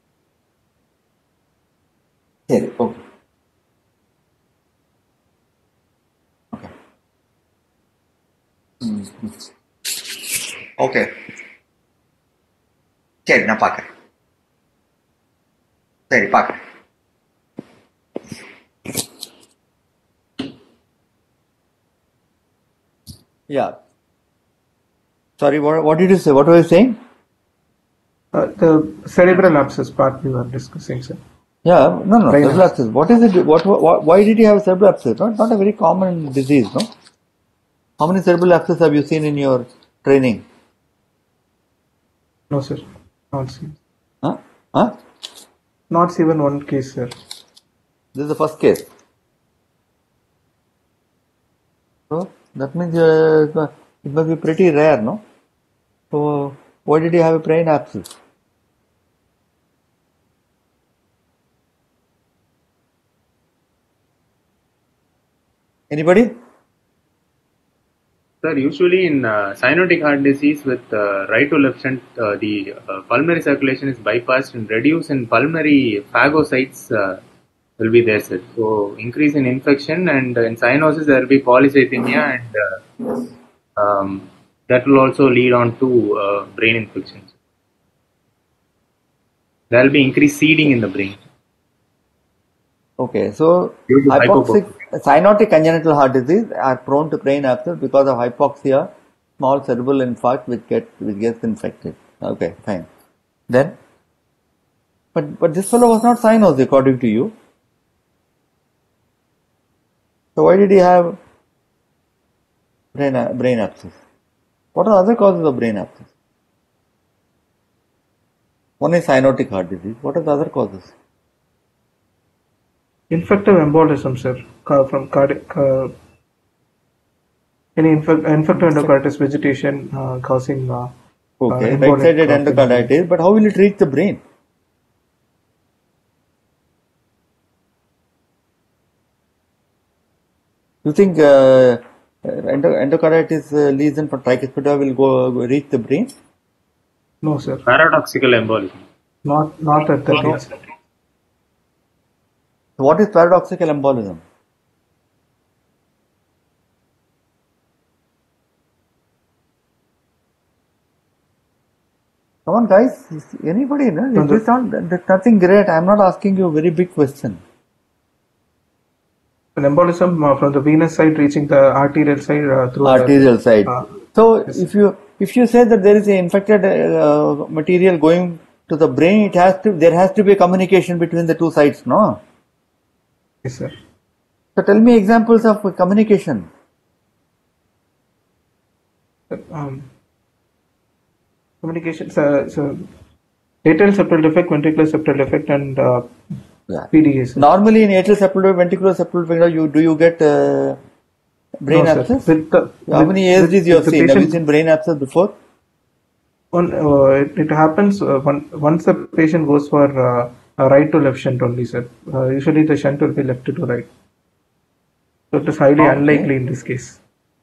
சரி, okay. Okay, சரி, நான் பார்க்குறேன். சரி, பார்க்குறேன். Yeah. Sorry, what did you say? What were you saying? The cerebral abscess part we were discussing, sir. Yeah, no, cerebral abscess. What is it? Why did you have cerebral abscess? Not a very common disease, no? How many cerebral abscess have you seen in your training? No, sir. Not seen. Huh? Not even one case, sir. This is the first case. So that means it must be pretty rare, no? So why did you have a brain abscess? Anybody? Sir, usually in cyanotic heart disease with right to left shunt, the pulmonary circulation is bypassed and reduced in pulmonary phagocytes will be there, sir. So increase in infection, and in cyanosis there will be polycythemia, and that will also lead on to brain infections. There will be increased seeding in the brain. Okay, so cyanotic congenital heart disease are prone to brain abscess because of hypoxia, small cerebral infarct which gets infected. Okay, fine. Then, but this fellow was not cyanosed according to you. So why did he have brain abscess? What are other causes of brain abscess? One is cyanotic heart disease. What are the other causes? Infective embolism, sir, from cardiac, any infective endocarditis vegetation causing Okay, embolic right-sided phenomena. endocarditis, but how will it reach the brain? You think endocarditis lesion for tricuspid will go reach the brain? No, sir, Paradoxical embolism. not at that No. age. What is paradoxical embolism? Come on, guys. Anybody? No? No, It's not. That's nothing great. I'm not asking you a very big question. An embolism from the venous side reaching the arterial side through Arterial side. So yes, if you say that there is an infected material going to the brain, there has to be a communication between the two sides, no? yes, sir. So tell me examples of communication. Communication, so atrial septal defect, ventricular septal defect, and Yeah. PDA, sir. Normally in atrial septal, ventricular septal, do you get brain No, sir. abscess? With the, How many ASDs you have the seen? Have you patient, seen brain abscess before? it happens once the patient goes for a right to left shunt only, sir. Usually the shunt will be left to right. So it is highly Okay. unlikely in this case.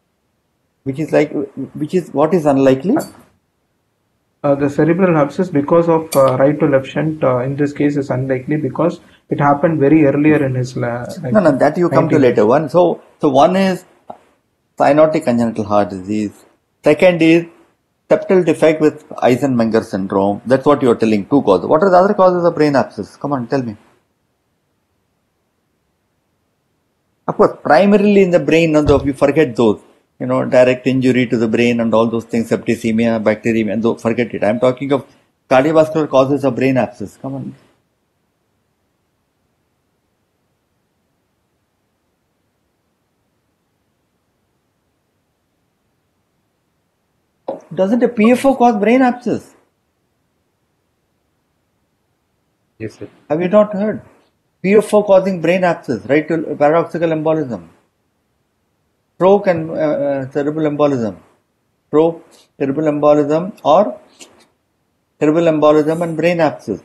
What is unlikely? The cerebral abscess because of right to left shunt in this case is unlikely because it happened very earlier in his life. No, that you come to later. So one is cyanotic congenital heart disease. Second is septal defect with Eisenmenger syndrome. That's what you're telling. Two causes. What are the other causes of brain abscess? Come on, tell me. Of course, primarily in the brain, you forget those. Direct injury to the brain and all those things, septicemia, bacteremia, forget it. I'm talking of cardiovascular causes of brain abscess. Come on. Doesn't a PFO cause brain abscess? Yes, sir. Have you not heard? PFO causing brain abscess, right? To paradoxical embolism. Stroke and cerebral embolism. Stroke, cerebral embolism, or cerebral embolism and brain abscess.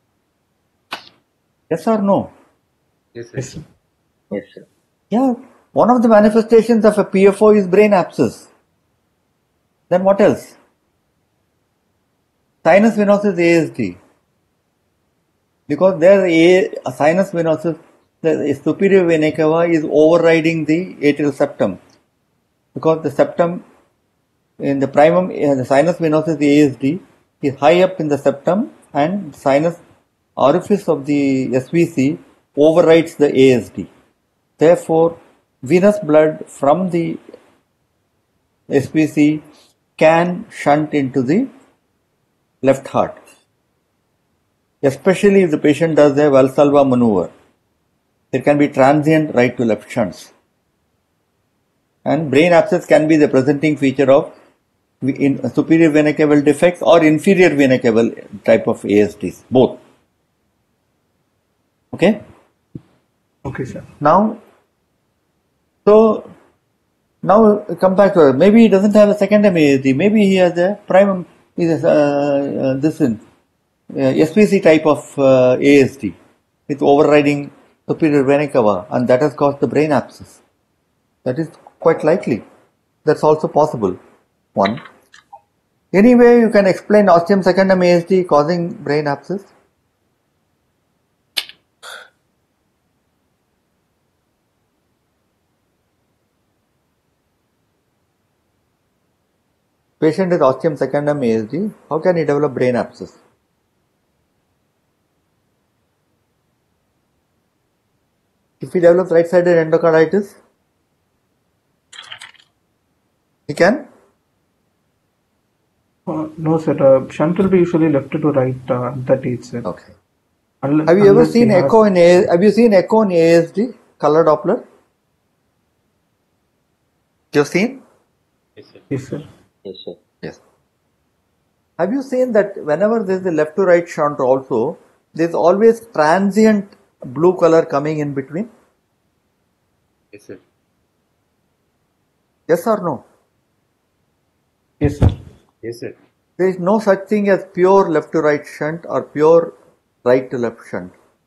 Yes or no? Yes, sir. Yes, sir. Yes, sir. Yeah. One of the manifestations of a PFO is brain abscess. Then what else? Sinus venosus ASD. Because there a sinus venosus, the superior vena cava is overriding the atrial septum. Because the septum in the primum, the sinus venosus ASD is high up in the septum and sinus orifice of the SVC overrides the ASD. Therefore, venous blood from the SVC can shunt into the left heart, especially if the patient does a Valsalva maneuver. There can be transient right to left shunts. And brain abscess can be the presenting feature of in superior vena cava defects or inferior vena cava type of ASDs, both. Okay? Okay, sir. Now come back to it. Maybe he doesn't have a secondary ASD. Maybe he has a primum, SVC type of ASD with overriding superior vena cava, and that has caused the brain abscess. That is quite likely. That's also possible. One. Anyway, you can explain ostium secundum ASD causing brain abscess. Patient with ostium secundum ASD, how can he develop brain abscess? If he develops right-sided endocarditis, he can? No, sir. Shunt will be usually left to right at that age, sir. Okay. Have you ever seen echo in ASD, color Doppler? You've seen? Yes, sir. Yes, sir. Yes, sir. Yes. Have you seen that whenever there is a left to right shunt also, there is always transient blue color coming in between? Yes, sir. Yes or no? Yes, sir. Yes, sir. There is no such thing as pure left to right shunt or pure right to left shunt.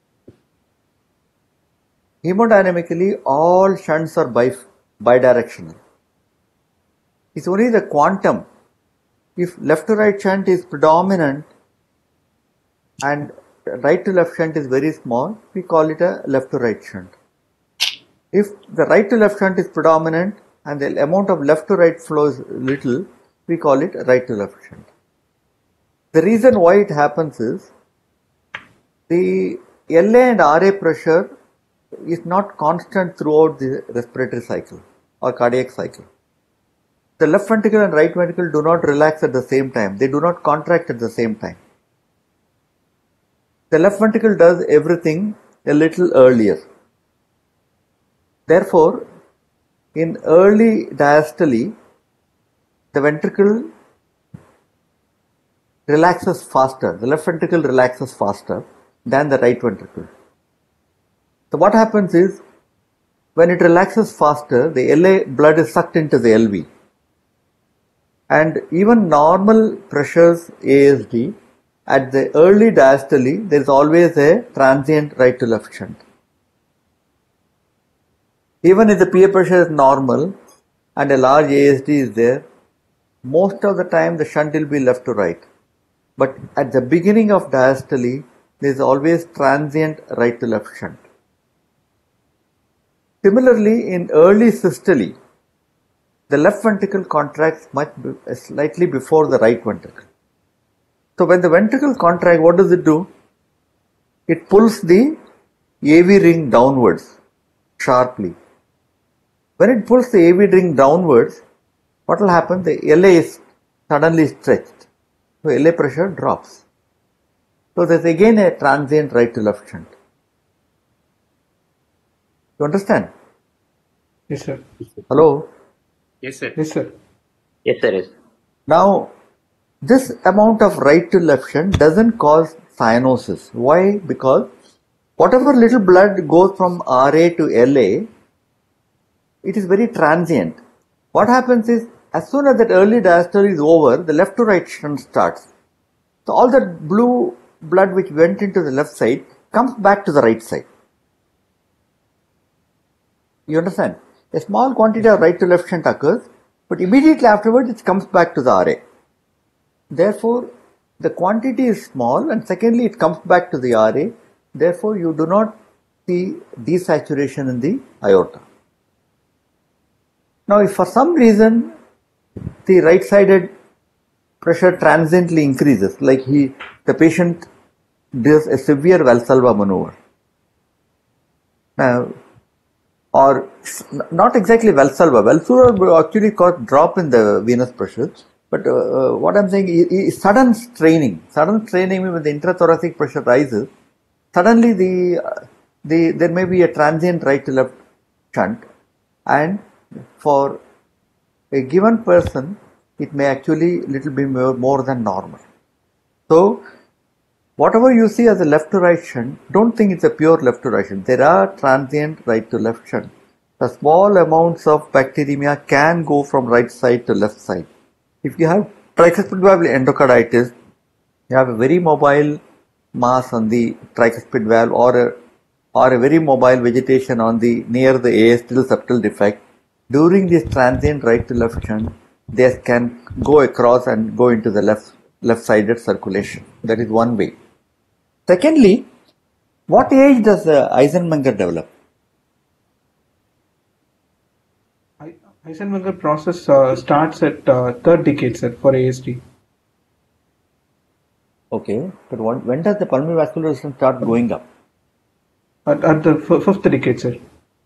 Hemodynamically, all shunts are bidirectional. It's only the quantum. If left to right shunt is predominant and right to left shunt is very small, we call it a left to right shunt. If the right to left shunt is predominant and the amount of left to right flow is little, we call it right to left shunt. The reason why it happens is the LA and RA pressure is not constant throughout the respiratory cycle or cardiac cycle. The left ventricle and right ventricle do not relax at the same time. They do not contract at the same time. The left ventricle does everything a little earlier. Therefore, in early diastole, the ventricle relaxes faster. The left ventricle relaxes faster than the right ventricle. So what happens is, when it relaxes faster, the LA blood is sucked into the LV. And even normal pressures ASD, at the early diastole, there is always a transient right to left shunt. Even if the PA pressure is normal and a large ASD is there, most of the time the shunt will be left to right. But at the beginning of diastole, there is always transient right to left shunt. Similarly, in early systole, the left ventricle contracts slightly before the right ventricle. So when the ventricle contracts, what does it do? It pulls the AV ring downwards sharply. When it pulls the AV ring downwards, what will happen? The LA is suddenly stretched. So LA pressure drops. So there is again a transient right to left shunt. You understand? Yes, sir. Hello? Yes, sir. Yes, sir. Yes, sir. Yes. Now, this amount of right to left shunt doesn't cause cyanosis. Why? Because whatever little blood goes from RA to LA, it is very transient. What happens is, as soon as that early diastole is over, the left to right shunt starts. So all that blue blood which went into the left side comes back to the right side. You understand? A small quantity of right to left shunt occurs, but immediately afterwards it comes back to the RA. Therefore, the quantity is small, and secondly it comes back to the RA. Therefore, you do not see desaturation in the aorta. Now, if for some reason the right-sided pressure transiently increases, like the patient does a severe Valsalva maneuver, or not exactly Valsalva. Valsalva actually cause drop in the venous pressure. But what I'm saying is sudden straining. Sudden straining means when the intrathoracic pressure rises, suddenly there may be a transient right to left shunt, and for a given person, it may actually little bit more than normal. So, whatever you see as a left to right shunt, don't think it's a pure left to right shunt. There are transient right to left shunt. The small amounts of bacteremia can go from right side to left side. If you have tricuspid valve endocarditis, you have a very mobile mass on the tricuspid valve or a very mobile vegetation on the near the aestial septal defect. During this transient right to left shunt, they can go across and go into the left-sided circulation. That is one way. Secondly, what age does Eisenmenger develop? Eisenmenger process starts at third decade, sir, for ASD. Okay, but when does the pulmonary vascular resistance start going up? At the fifth decade, sir.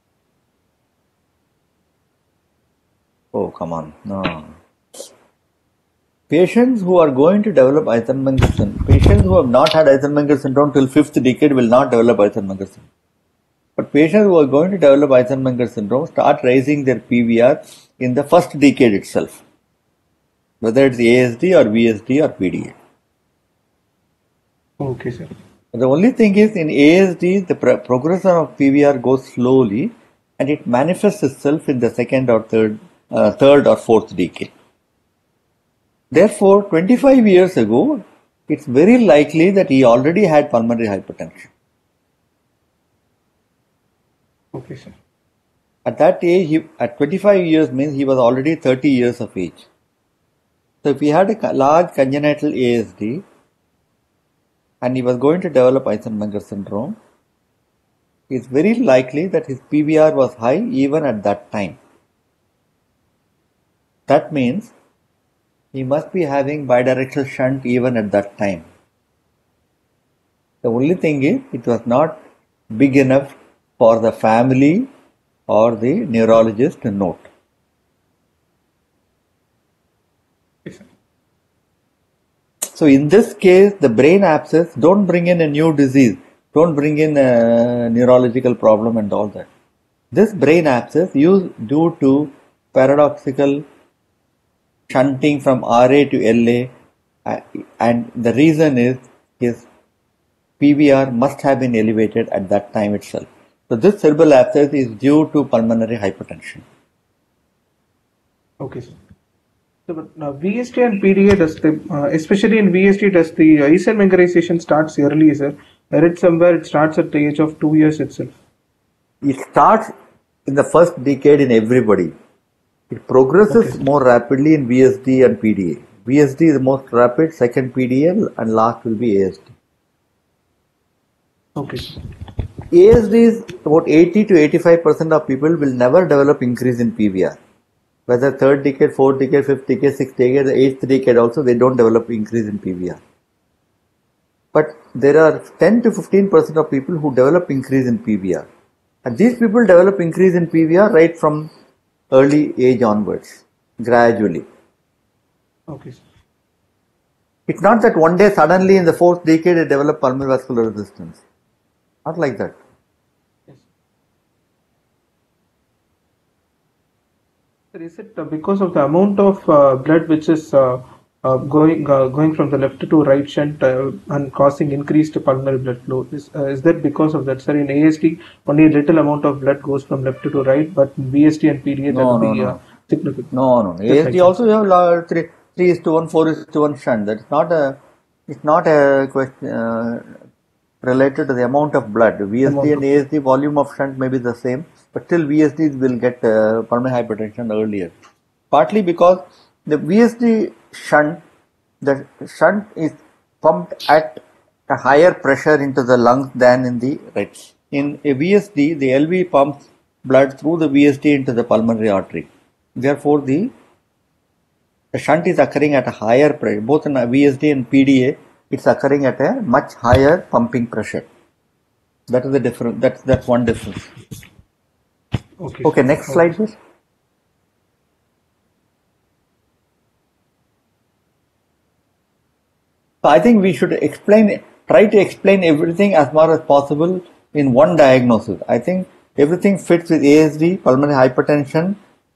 Oh, come on. No. Patients who are going to develop Eisenmenger syndrome, patients who have not had Eisenmenger syndrome till fifth decade will not develop Eisenmenger syndrome. But patients who are going to develop Eisenmenger syndrome start raising their PVR in the first decade itself, whether it's ASD or VSD or PDA. Okay, sir. The only thing is in ASD, the progression of PVR goes slowly and it manifests itself in the second or third or fourth decade. Therefore, 25 years ago, it's very likely that he already had pulmonary hypertension. Okay, sir. At that age, at 25 years means he was already 30 years of age. So if he had a large congenital ASD and he was going to develop Eisenmenger syndrome, it's very likely that his PVR was high even at that time. That means he must be having bidirectional shunt even at that time. The only thing is, it was not big enough for the family or the neurologist to note. So in this case, the brain abscess don't bring in a new disease, don't bring in a neurological problem and all that. This brain abscess is due to paradoxical shunting from RA to LA, and the reason is his PVR must have been elevated at that time itself. So this cerebral abscess is due to pulmonary hypertension. Okay, sir. So, but VST and PDA, especially in VST, does the Eisenmengerization starts early, sir? I read somewhere it starts at the age of 2 years itself. It starts in the first decade in everybody. It progresses more rapidly in VSD and PDA. VSD is the most rapid, second PDA, and last will be ASD. Okay. ASD is about 80 to 85% of people will never develop increase in PVR. Whether third decade, fourth decade, fifth decade, sixth decade, eighth decade also, they don't develop increase in PVR. But there are 10 to 15% of people who develop increase in PVR. And these people develop increase in PVR right from early age onwards, gradually. Okay. It's not that one day suddenly in the fourth decade they develop pulmonary vascular resistance. Not like that. Yes. Sir, is it because of the amount of blood which is going from the left to right shunt and causing increased pulmonary blood flow? Is that because of that, sir? In ASD, only a little amount of blood goes from left to right, but in VST and PDA that will be significant. No. ASD like also you have 3:1, 4:1 shunt. That's not a. It's not a question related to the amount of blood. VSD and ASD volume of shunt may be the same, but still VSD will get pulmonary hypertension earlier. Partly because the VSD shunt, the shunt is pumped at a higher pressure into the lungs than in the right. In a VSD, the LV pumps blood through the VSD into the pulmonary artery. Therefore, the shunt is occurring at a higher pressure. Both in VSD and PDA, it's occurring at a much higher pumping pressure. That is the difference. That's one difference. Okay, next slide, please. So I think we should try to explain everything as much as possible in one diagnosis. I think everything fits with ASD, pulmonary hypertension,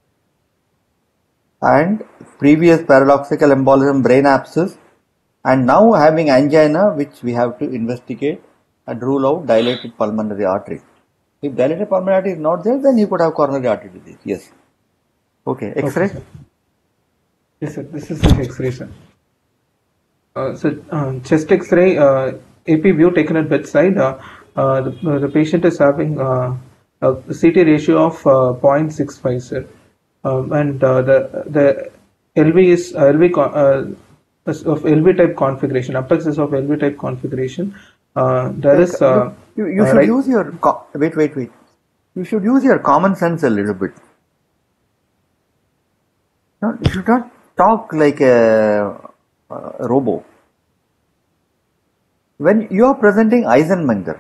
and previous paradoxical embolism, brain abscess, and now having angina, which we have to investigate and rule out dilated pulmonary artery. If dilated pulmonary artery is not there, then you could have coronary artery disease. Yes. Okay. X-ray. Okay, yes, sir. This is the X-ray, sir. So chest X-ray, AP view taken at bedside. The patient is having a CT ratio of 0.65, sir, and the LV is LV of LV type configuration. Apex is of LV type configuration. There is you should use your wait. You should use your common sense a little bit. No, you should not talk like a robo. When you are presenting Eisenmenger,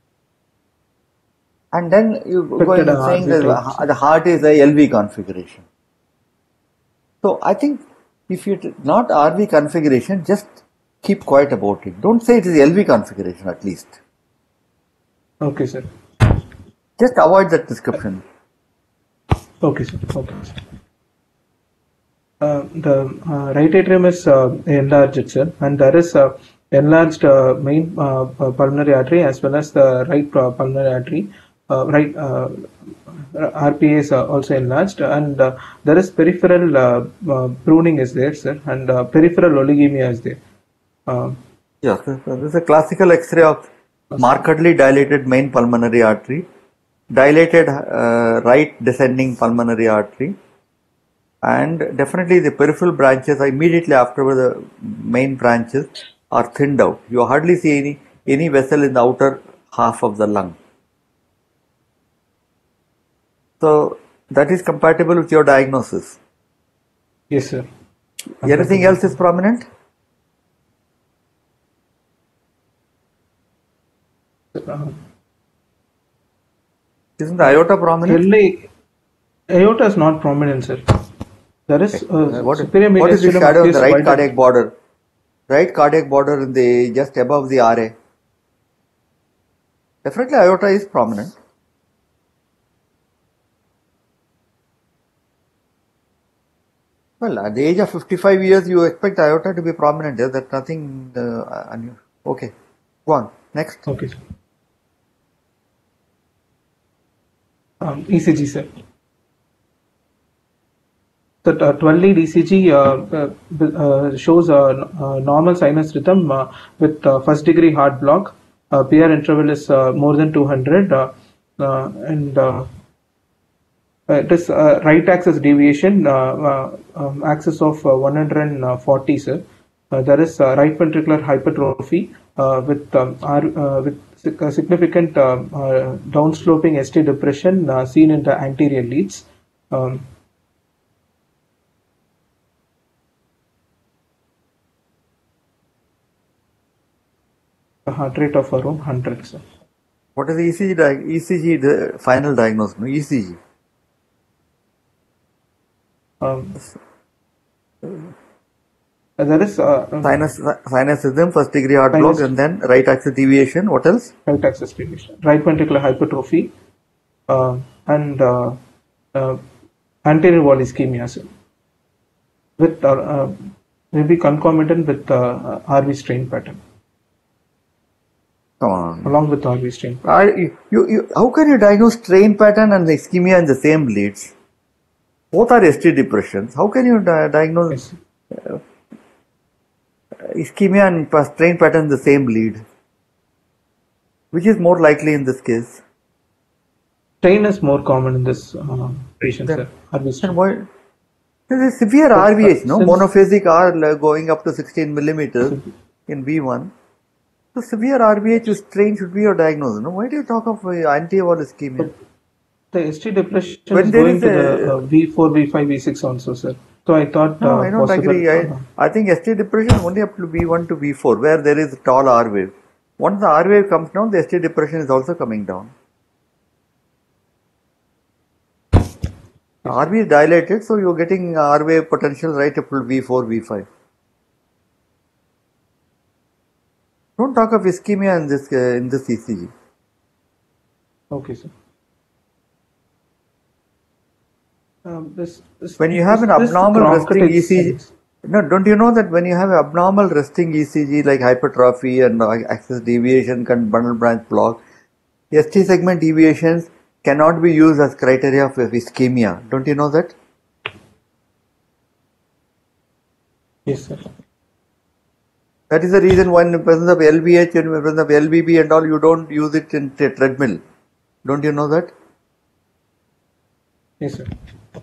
and then you go and saying that the heart is a LV configuration. So I think if it's not RV configuration, just keep quiet about it. Don't say it is LV configuration at least. Okay, sir. Just avoid that description. Okay, sir. Okay, sir. The right atrium is enlarged, sir, and there is enlarged main pulmonary artery as well as the right pulmonary artery. Right RPA is also enlarged, and there is peripheral pruning is there, sir, and peripheral oligemia is there. Yes, this is a classical X-ray of markedly dilated main pulmonary artery, dilated right descending pulmonary artery, and definitely the peripheral branches immediately after the main branches are thinned out. You hardly see any vessel in the outer half of the lung. So that is compatible with your diagnosis. Yes, sir. Anything else is prominent? Isn't the aorta prominent? Aorta is not prominent, sir. There is What superior is the mediastinum shadow on appears the right wider. cardiac border? Right cardiac border in the just above the RA. Definitely aorta is prominent. Well, at the age of 55 years, you expect aorta to be prominent. There's nothing unusual. Okay, go on. Next. Okay, sir. ECG, sir. The 12-lead ECG shows a normal sinus rhythm with first degree heart block. PR interval is more than 200, and it is right axis deviation, axis of 140, sir. There is right ventricular hypertrophy with significant downsloping ST depression seen in the anterior leads. A heart rate of around 100, sir. What is the ECG? ECG, the final diagnosis, no? ECG. There is sinus rhythm, first degree heart block, and then right axis deviation. What else? Right axis deviation, right ventricular hypertrophy, and anterior wall ischemia, sir, with maybe concomitant with RV strain pattern. Come on. Along with RV strain. How can you diagnose strain pattern and ischemia in the same leads? Both are ST depressions. How can you diagnose ischemia and strain pattern in the same lead? Which is more likely in this case? Strain is more common in this patient, sir. RV strain. Why? There is severe RVH, no? Monophasic R going up to 16 millimeters in V1. So severe RVH with strain should be your diagnosis. No? Why do you talk of anti-wall ischemia? The ST depression is going to the V4, V5, V6 also, sir. So I thought. No, I don't agree. I think ST depression only up to V1 to V4, where there is a tall R wave. Once the R wave comes down, the ST depression is also coming down. RV is dilated, so you're getting R wave potential right up to V4, V5. Don't talk of ischemia in this ECG. Okay, sir. When you have an abnormal resting ECG, no, don't you know that when you have an abnormal resting ECG like hypertrophy and axis deviation, bundle branch block, ST segment deviations cannot be used as criteria for ischemia. Don't you know that? Yes, sir. That is the reason why in the presence of LVH and in the presence of LVB and all, you don't use it in treadmill. Don't you know that? Yes, sir.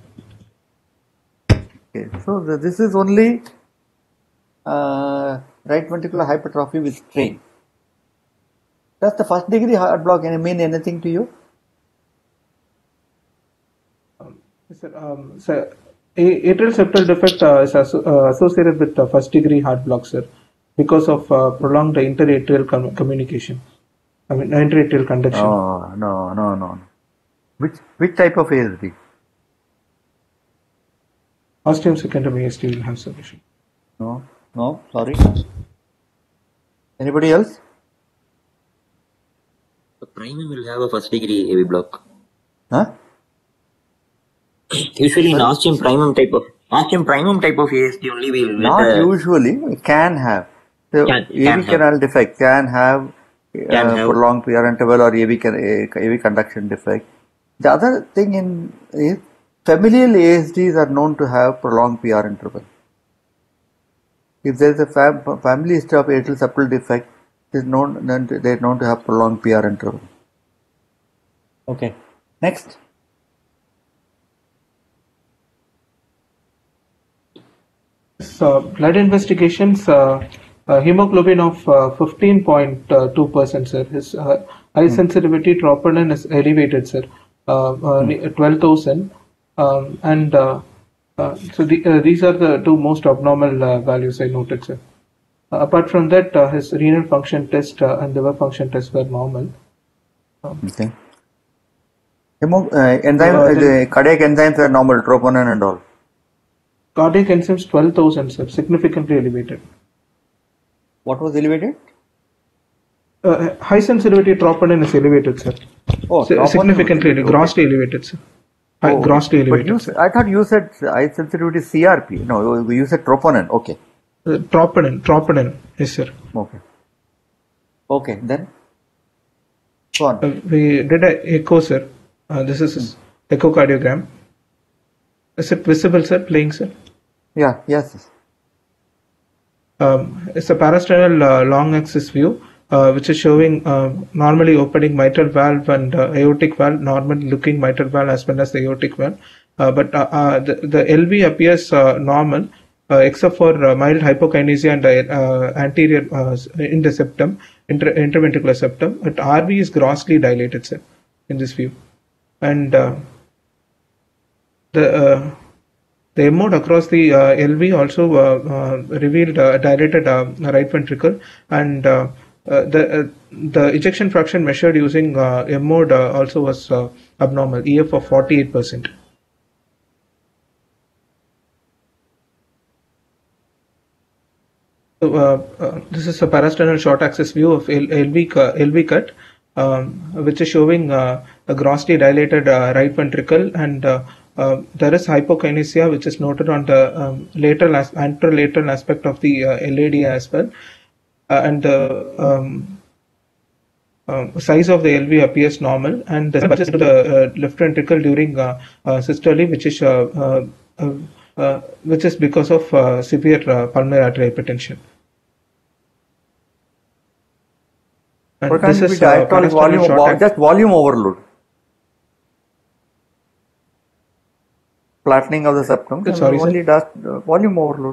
Okay, so this is only right ventricular hypertrophy with strain. Does the first degree heart block mean anything to you? Yes, sir. Atrial septal defect is associated with first degree heart block, sir, because of prolonged interatrial communication. I mean, interatrial conduction. Oh, no. Which type of ASD? Ostium secundum ASD will have solution. No, sorry. Anybody else? The primum will have a first degree AV block. Huh? Usually in ostium primum type of ASD only will. Not usually, it can have. So Can AV have. canal defect can have Can have. prolonged PR interval or AV conduction defect. The other thing is familial ASDs are known to have prolonged PR interval. If there is a family history of atrial septal defect, they're known to have prolonged PR interval. Okay. Next. Blood investigations, hemoglobin of 15.2%, sir. His high sensitivity troponin is elevated, sir. 12,000. And so these are the two most abnormal values I noted, sir. Apart from that, his renal function test and liver function test were normal. Okay. The cardiac enzymes are normal, troponin and all. Cardiac enzymes 12,000, sir, significantly elevated. What was elevated? High sensitivity troponin is elevated, sir. Oh, significantly, grossly elevated, sir. Grossly elevated. But I thought you said high sensitivity CRP. No, you said troponin. Okay. Troponin, yes, sir. Okay, then go on. We did an echo, sir. This is echocardiogram. Is it visible, sir? Playing, sir? Yeah, yes. It's a parasternal long axis view, which is showing normally opening mitral valve and aortic valve, normally looking mitral valve as well as the aortic valve. But the LV appears normal, except for mild hypokinesia and anterior in the septum, interventricular septum. But RV is grossly dilated, sir, in this view. And the mode across the LV also revealed dilated right ventricle, and the ejection fraction measured using M mode also was abnormal, EF of 48%. So this is a parasternal short axis view of LV cut, which is showing a grossly dilated right ventricle, and there is hypokinesia, which is noted on the anterolateral aspect of the LAD as well, and the size of the LV appears normal, and the to the left ventricle during systole, which is because of severe pulmonary arterial hypertension. And what this is diastolic volume overload. Flattening of the septum. Sorry, only volume overload.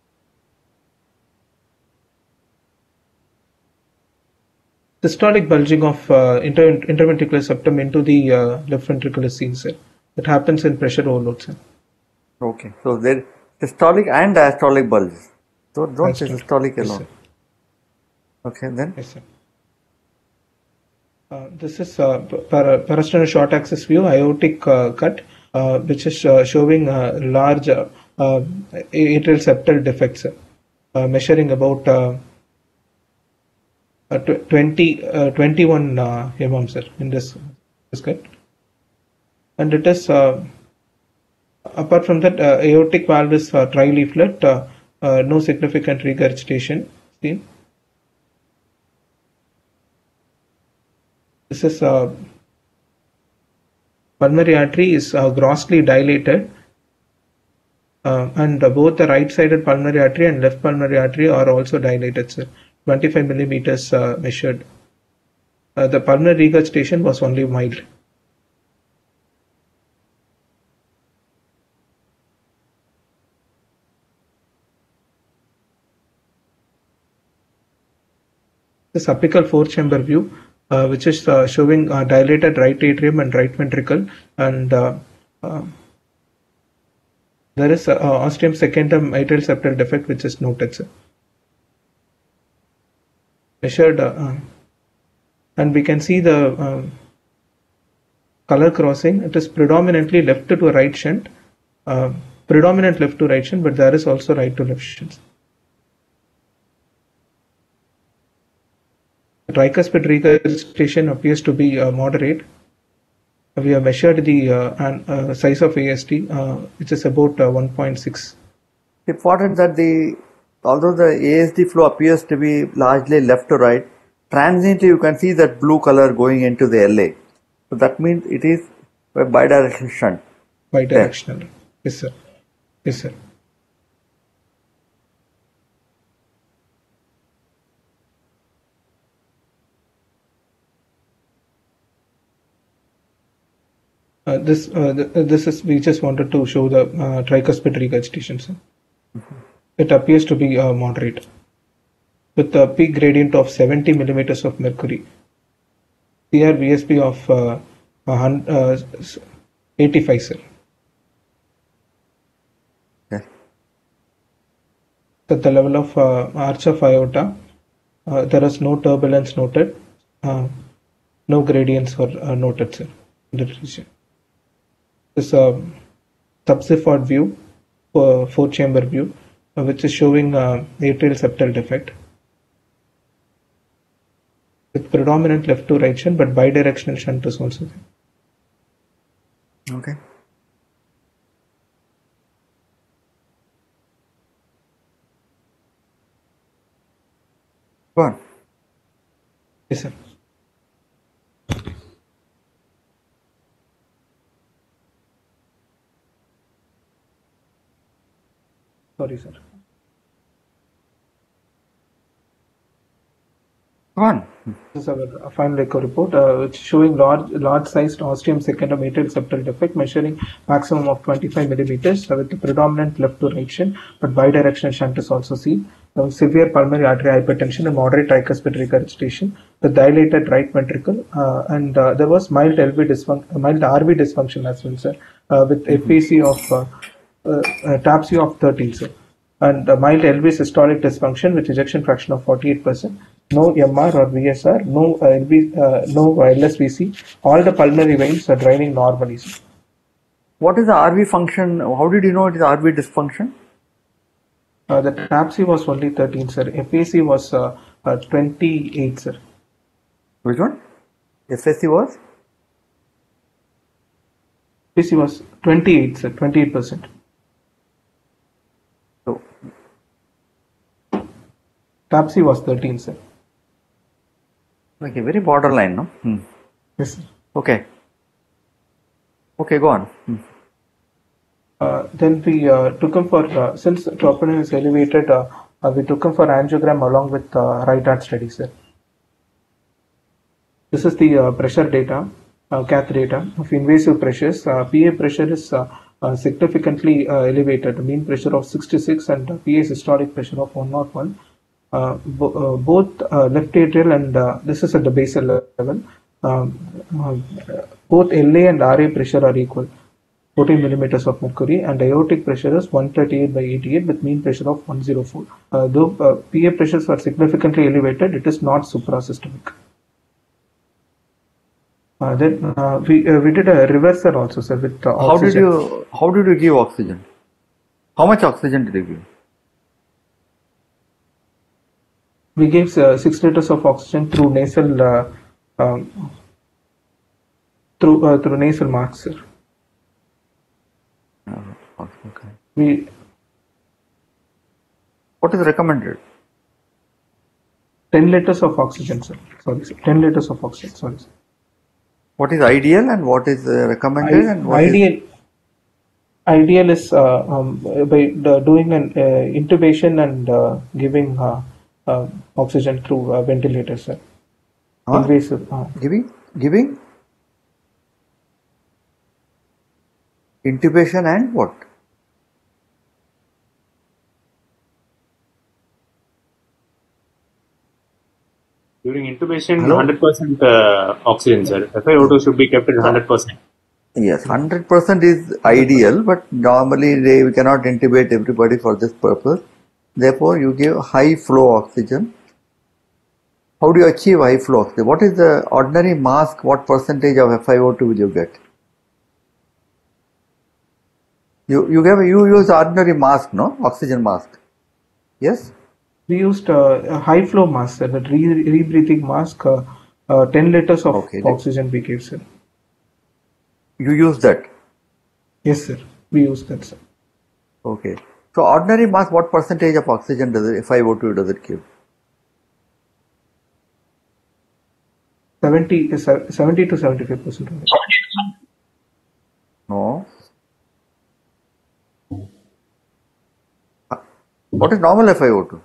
Systolic bulging of interventricular septum into the left ventricle is seen, sir. It happens in pressure overload, sir. Okay, so there systolic and diastolic bulges. So don't say systolic alone. Yes, okay, then. Yes, sir. This is parasternal short axis view, aortic cut, which is showing large atrial septal defects, measuring about 21 mm, sir, in this cut. And it is, apart from that, aortic valve is trileaflet, no significant regurgitation seen. This is pulmonary artery is grossly dilated, and both the right-sided pulmonary artery and left pulmonary artery are also dilated, sir. 25 millimeters measured. The pulmonary regurgitation was only mild. This apical four-chamber view, which is showing dilated right atrium and right ventricle, and there is ostium secundum atrial septal defect, which is noted, sir. Measured, and we can see the color crossing. It is predominantly left to right shunt, predominant left to right shunt, but there is also right to left shunt. Tricuspid regurgitation appears to be moderate. We have measured the size of AST, which is about 1.6. Important that the although the ASD flow appears to be largely left to right, transiently you can see that blue color going into the LA. So that means it is a bidirectional shunt. Bidirectional. Yes, sir. Yes, sir. This is, we just wanted to show the tricuspid regurgitation, sir. It appears to be moderate with a peak gradient of 70 millimeters of mercury. CRVSP of 85, sir. Yes. At the level of arch of aorta, there is no turbulence noted, no gradients were noted, sir, in that region. This subcephod view, four-chamber view, which is showing atrial septal defect with predominant left to right shunt, but bidirectional shunt is also there. Okay. Go on. Yes, sir. Sorry, sir. Go on. This is our final echo report, which is showing large-sized ostium secundum atrial septal defect measuring maximum of 25 millimeters with the predominant left to right shunt, but bidirectional shunt is also seen. Severe pulmonary arterial hypertension and moderate tricuspid regurgitation with dilated right ventricle, and there was mild RV dysfunction as well, sir, with FAC of TAPSE of 13, sir, and mild LV systolic dysfunction with ejection fraction of 48%. No MR or VSR, no no LSVC. All the pulmonary veins are draining normally, sir. What is the RV function? How did you know it is RV dysfunction? The TAPSE was only 13, sir. FAC was 28, sir. Which one? FSC was? FAC was 28, sir. 28%. So, TAPSE was 13, sir. okay, very borderline, no? Yes, sir. Okay. Okay, go on. Then we took him for, since troponin is elevated, we took him for angiogram along with right heart study, sir. This is the pressure data, cath data of invasive pressures. PA pressure is significantly elevated, mean pressure of 66 and PA systolic pressure of 101. Both left atrial and this is at the basal level. Both LA and RA pressure are equal, 14 millimeters of mercury, and aortic pressure is 138/88 with mean pressure of 104. Though PA pressures were significantly elevated, it is not suprasystemic. Then we did a reversal also, sir, with oxygen. How did you give oxygen? How much oxygen did you give? We gave 6 liters of oxygen through nasal through nasal masks, sir. Okay. What is recommended? 10 liters of oxygen, sir. Sorry, sir. 10 liters of oxygen. Sorry, sir. What is ideal and what is recommended? And what ideal is by doing an intubation and giving oxygen through ventilator, sir. Invasive. Giving intubation and what? During intubation, 100% oxygen, sir. FiO2 should be kept at 100%. Yes, 100% is ideal, but normally we cannot intubate everybody for this purpose. Therefore, you give high flow oxygen. How do you achieve high flow oxygen? What is the ordinary mask? What percentage of FiO2 will you get? You use ordinary mask, no? Oxygen mask. Yes? We used a high flow mask, sir, that rebreathing mask, 10 liters of oxygen we gave, sir. You use that? Yes, sir. We use that, sir. Okay. So ordinary mask, what percentage of oxygen does it, FiO2 does it give? 70 to 75%. No. What is normal FiO2?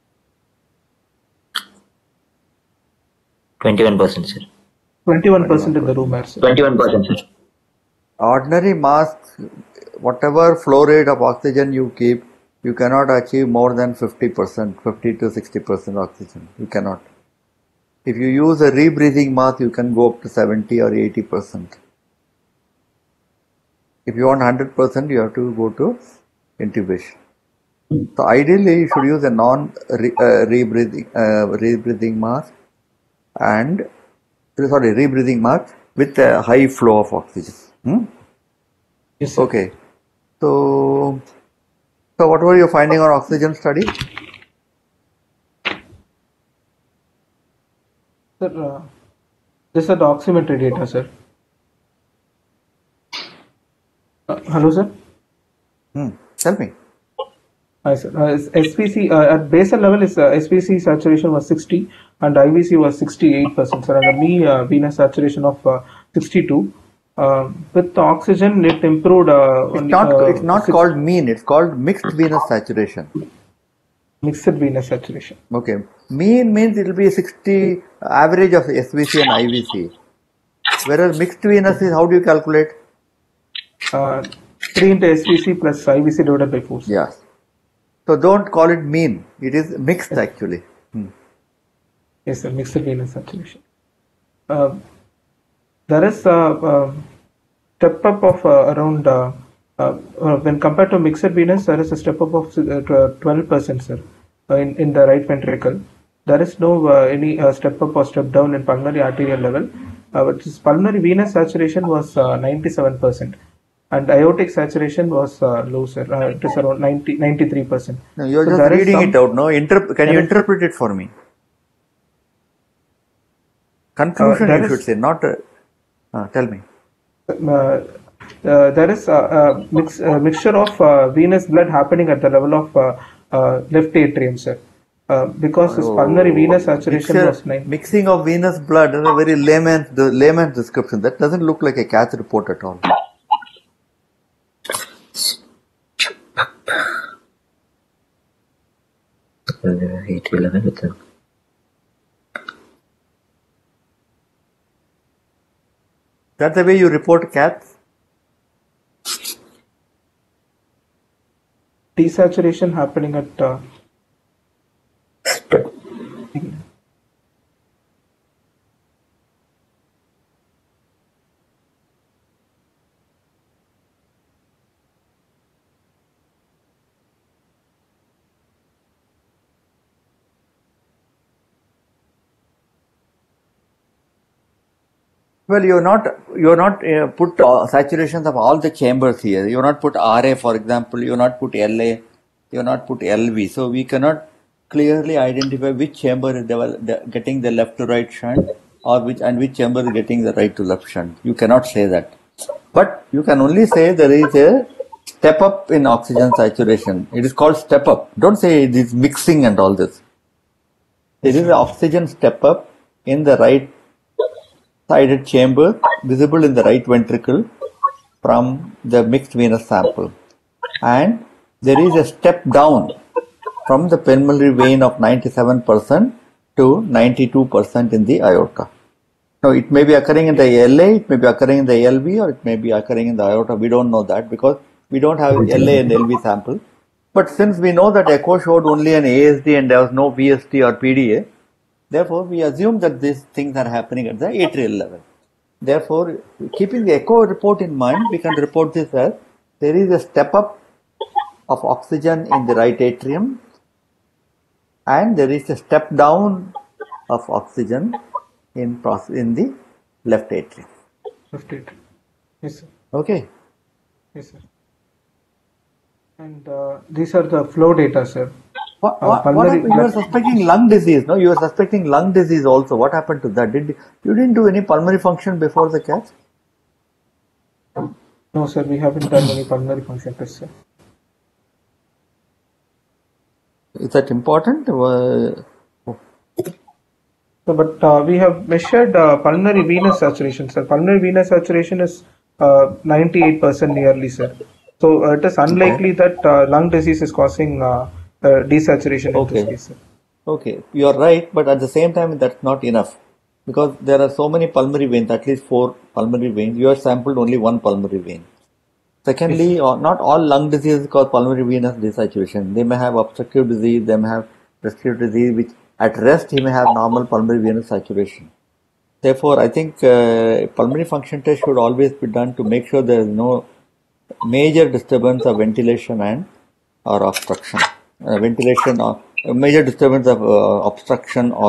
21%, sir. 21% in the room air, sir. 21%, sir. Ordinary masks, whatever flow rate of oxygen you keep, you cannot achieve more than 50%, 50 to 60% oxygen. You cannot. If you use a rebreathing mask, you can go up to 70 or 80%. If you want 100%, you have to go to intubation. So ideally, you should use a rebreathing mask and rebreathing mask with a high flow of oxygen. Yes, sir. Okay. So what were you finding on oxygen study? Sir, this are the oximetry data, sir. Hello, sir. Tell me. Hi, sir. SPC at basal level is SPC saturation was 60 and IVC was 68%, sir, and the mean venous saturation of 62. With the oxygen, it improved. It's not called mean. It's called mixed venous saturation. Mixed venous saturation. Okay. Mean means it will be 60 average of SVC and IVC. Whereas mixed venous is, how do you calculate? 3 into SVC plus IVC divided by 4. Yes. So don't call it mean. It is mixed actually. Yes, sir. Mixed venous saturation. There is a step up of around when compared to mixed venous, there is a step up of 12%, sir, in the right ventricle. There is no any step up or step down in pulmonary arterial level, which is pulmonary venous saturation was 97%. And aortic saturation was low, sir. It is around 93%. No, you're just reading it out. No, can you interpret it for me? Conclusion you should say, not. Tell me. There is a mixture of venous blood happening at the level of left atrium, sir. Because this pulmonary venous saturation was 9. Mixing of venous blood is a very layman's description. That doesn't look like a CATH report at all. That's the way you report CATs? Desaturation happening at Well, you're not put saturations of all the chambers here. You're not put RA, for example. You're not put LA. You're not put LV. So we cannot clearly identify which chamber is getting the left to right shunt, or which chamber is getting the right to left shunt. You cannot say that. But you can only say there is a step up in oxygen saturation. It is called step up. Don't say it is mixing and all this. There is an oxygen step up in the right sided chamber visible in the right ventricle from the mixed venous sample, and there is a step down from the pulmonary vein of 97% to 92% in the aorta. Now it may be occurring in the LA, it may be occurring in the LV, or it may be occurring in the aorta. We don't know that because we don't have LA and LV sample. But since we know that echo showed only an ASD and there was no VSD or PDA, therefore, we assume that these things are happening at the atrial level. Therefore, keeping the echo report in mind, we can report this as there is a step up of oxygen in the right atrium and there is a step down of oxygen in the left atrium. left atrium. Yes, sir. Okay. Yes, sir. And these are the flow data, sir. What happened? You were suspecting lung disease, no? You were suspecting lung disease also. What happened to that? You didn't do any pulmonary function before the CATs? No, sir. We haven't done any pulmonary function tests, sir. Is that important? But we have measured pulmonary venous saturation, sir. Pulmonary venous saturation is 98% nearly, sir. So it is unlikely that lung disease is causing desaturation in this Okay. case, sir. Okay, you are right, but at the same time, that's not enough because there are so many pulmonary veins, at least 4 pulmonary veins. You have sampled only one pulmonary vein. Secondly, Yes, not all lung diseases cause pulmonary venous desaturation. They may have obstructive disease, they may have respiratory disease, which at rest he may have normal pulmonary venous saturation. Therefore, I think pulmonary function test should always be done to make sure there is no major disturbance of ventilation and or obstruction. Ventilation or major disturbance of obstruction or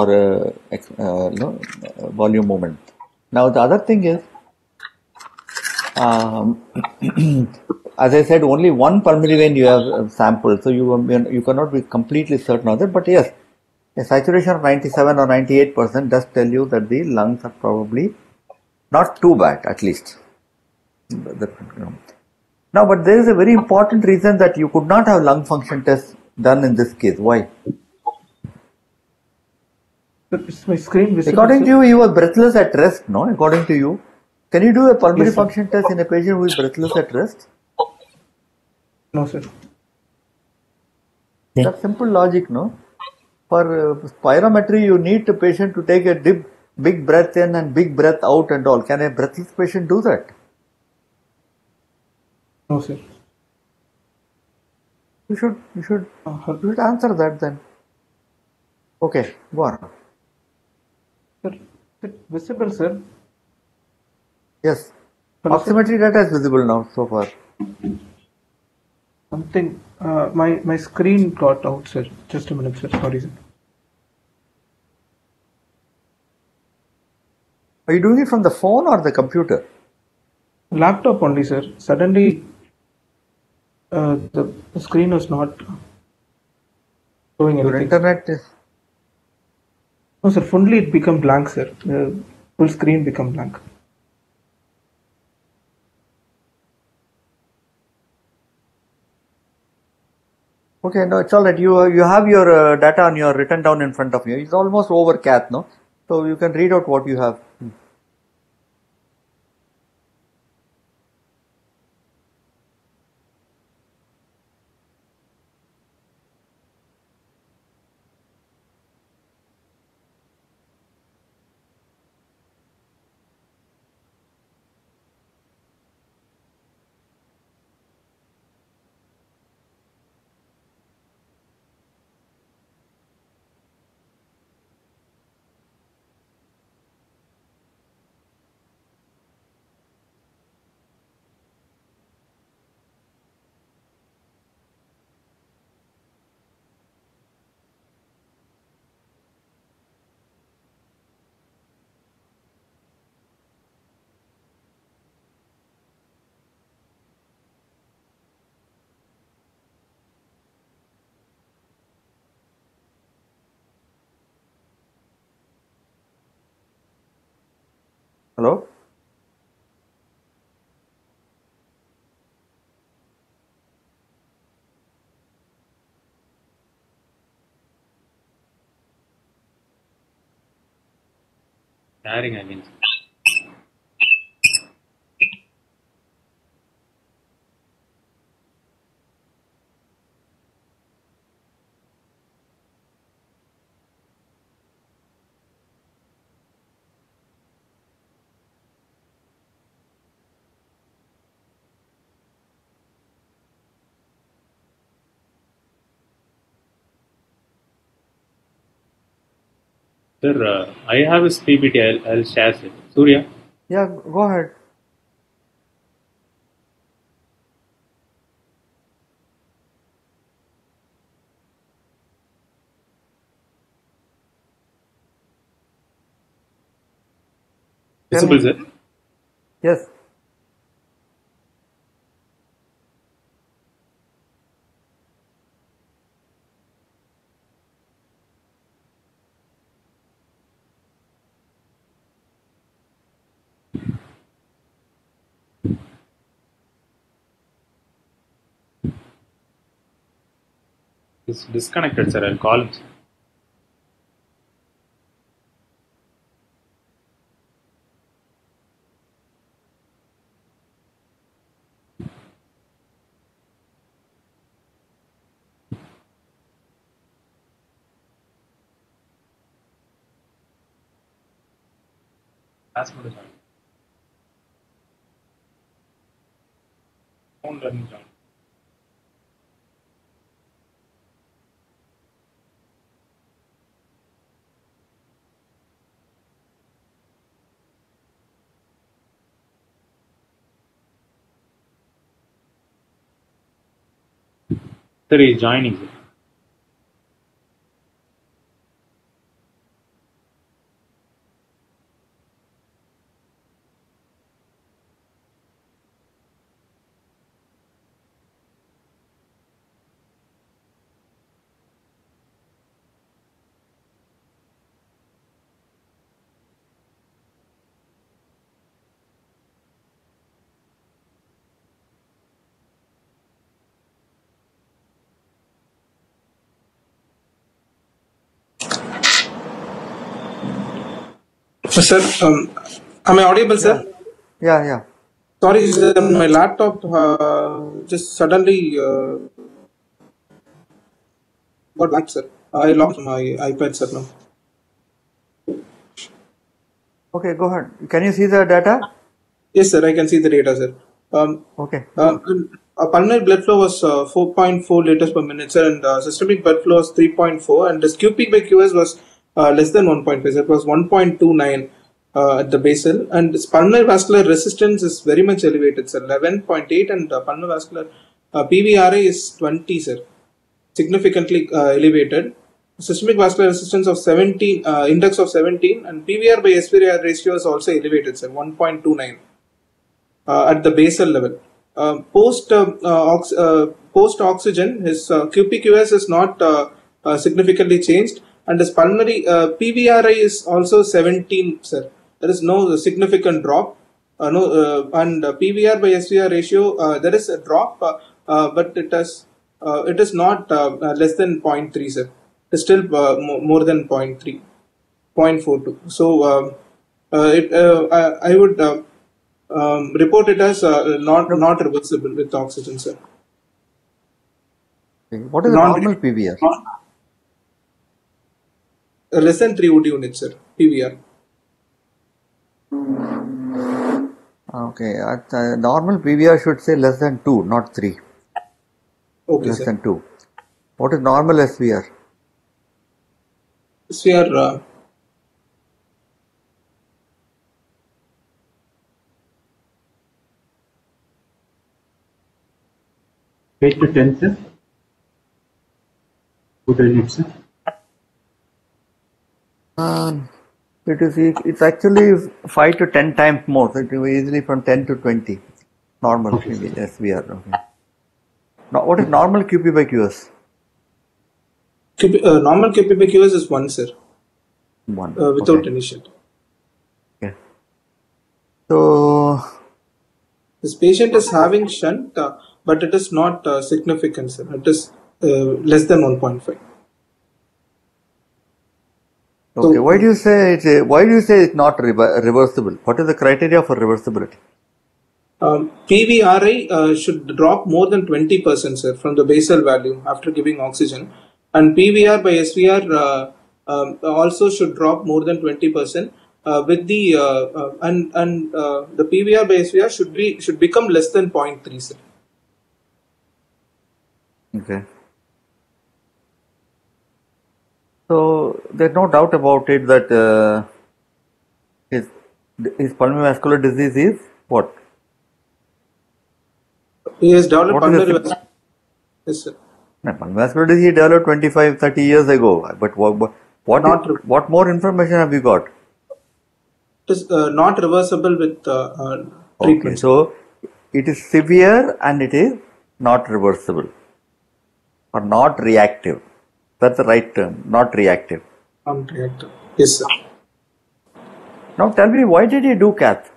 volume movement. Now the other thing is, um, as I said, only one pulmonary vein you have sampled, so you cannot be completely certain of it. But yes, a saturation of 97 or 98% does tell you that the lungs are probably not too bad, at least. Now, but there is a very important reason that you could not have lung function tests done in this case. Why? is my screen visible, According to sir? you, you were breathless at rest, no? According to you. Can you do a pulmonary Yes, sir. function test in a patient who is breathless at rest? No, sir. That's simple logic, no? For spirometry, you need the patient to take a big breath in and big breath out and all. Can a breathless patient do that? No, sir. You should Uh, answer that then. Okay, go on. Sir, is it visible, sir? Yes. Hello, sir. Oximetry data is visible now so far. Something. My screen got out, sir. Just a minute, sir. Sorry, sir. Are you doing it from the phone or the computer? Laptop only, sir. Suddenly, the screen was not showing Your anything. internet is. No, sir. Fully it become blank, sir. The full screen become blank. Okay, no, it's all right. You have your data on your written down in front of you. It's almost over, Kath, no? So you can read out what you have. Hello? Sharing again. Sir, I have his PPT. I'll share it. Surya. Yeah, go ahead. Tell Visible, me. sir? Yes. It's disconnected, sir. I'll call him. Password is on. Phone doesn't join. Sir, he's joining. Sir. Sir, am I audible, sir? Yeah. Sorry, sir, my laptop just suddenly got blank, sir. I lost my iPad, sir, now. Okay, go ahead. Can you see the data? Yes, sir, I can see the data, sir. Okay. Pulmonary blood flow was 4.4 liters per minute, sir, and systemic blood flow was 3.4, and this QP by QS was less than 1.5, so it was 1.29 at the basal, and this pulmonary vascular resistance is very much elevated, sir, 11.8, and pulmonary vascular PVRA is 20, sir, significantly elevated. Systemic vascular resistance of 17, index of 17, and PVR by SVR ratio is also elevated, sir, 1.29 at the basal level. Post oxygen, his QPQS is not significantly changed, and his pulmonary PVRI is also 17, sir. There is no significant drop. And PVR by SVR ratio, there is a drop, but it is not less than 0.3, sir. It is still more than 0.3, 0.42. So I would report it as not reversible with oxygen, sir. What is the normal PVR? Less than 3 OD units, sir. PVR. Okay, normal PVR should say less than 2, not 3. Okay, less sir. than 2. What is normal SVR? SVR. 8 to 10, sir. Good unit, sir. It's actually 5 to 10 times more. So it will be easily from 10 to 20. Normal Okay, sir. SVR. Okay. Now, what is normal QP by QS? Normal QP by QS is 1, sir. 1. Without Okay. any shit. Okay. So, This patient is having shunt, but it is not significant, sir. It is less than 1.5. okay. So, Why do you say it's not reversible? What is the criteria for reversibility? PVRI should drop more than 20%, sir, from the basal value after giving oxygen, and PVR by SVR also should drop more than 20%. With the the PVR by SVR should become less than 0.3, sir. Okay. So there's no doubt about it that his pulmonary vascular disease is what? He has developed What is pulmonary the vascular. Yes, sir. pulmonary vascular disease he developed 25, 30 years ago. But what more information have you got? It is not reversible with Okay, treatment. so it is severe and it is not reversible or not reactive. That's the right term, not reactive. Non-reactive. Yes, sir. Now tell me, why did he do cath?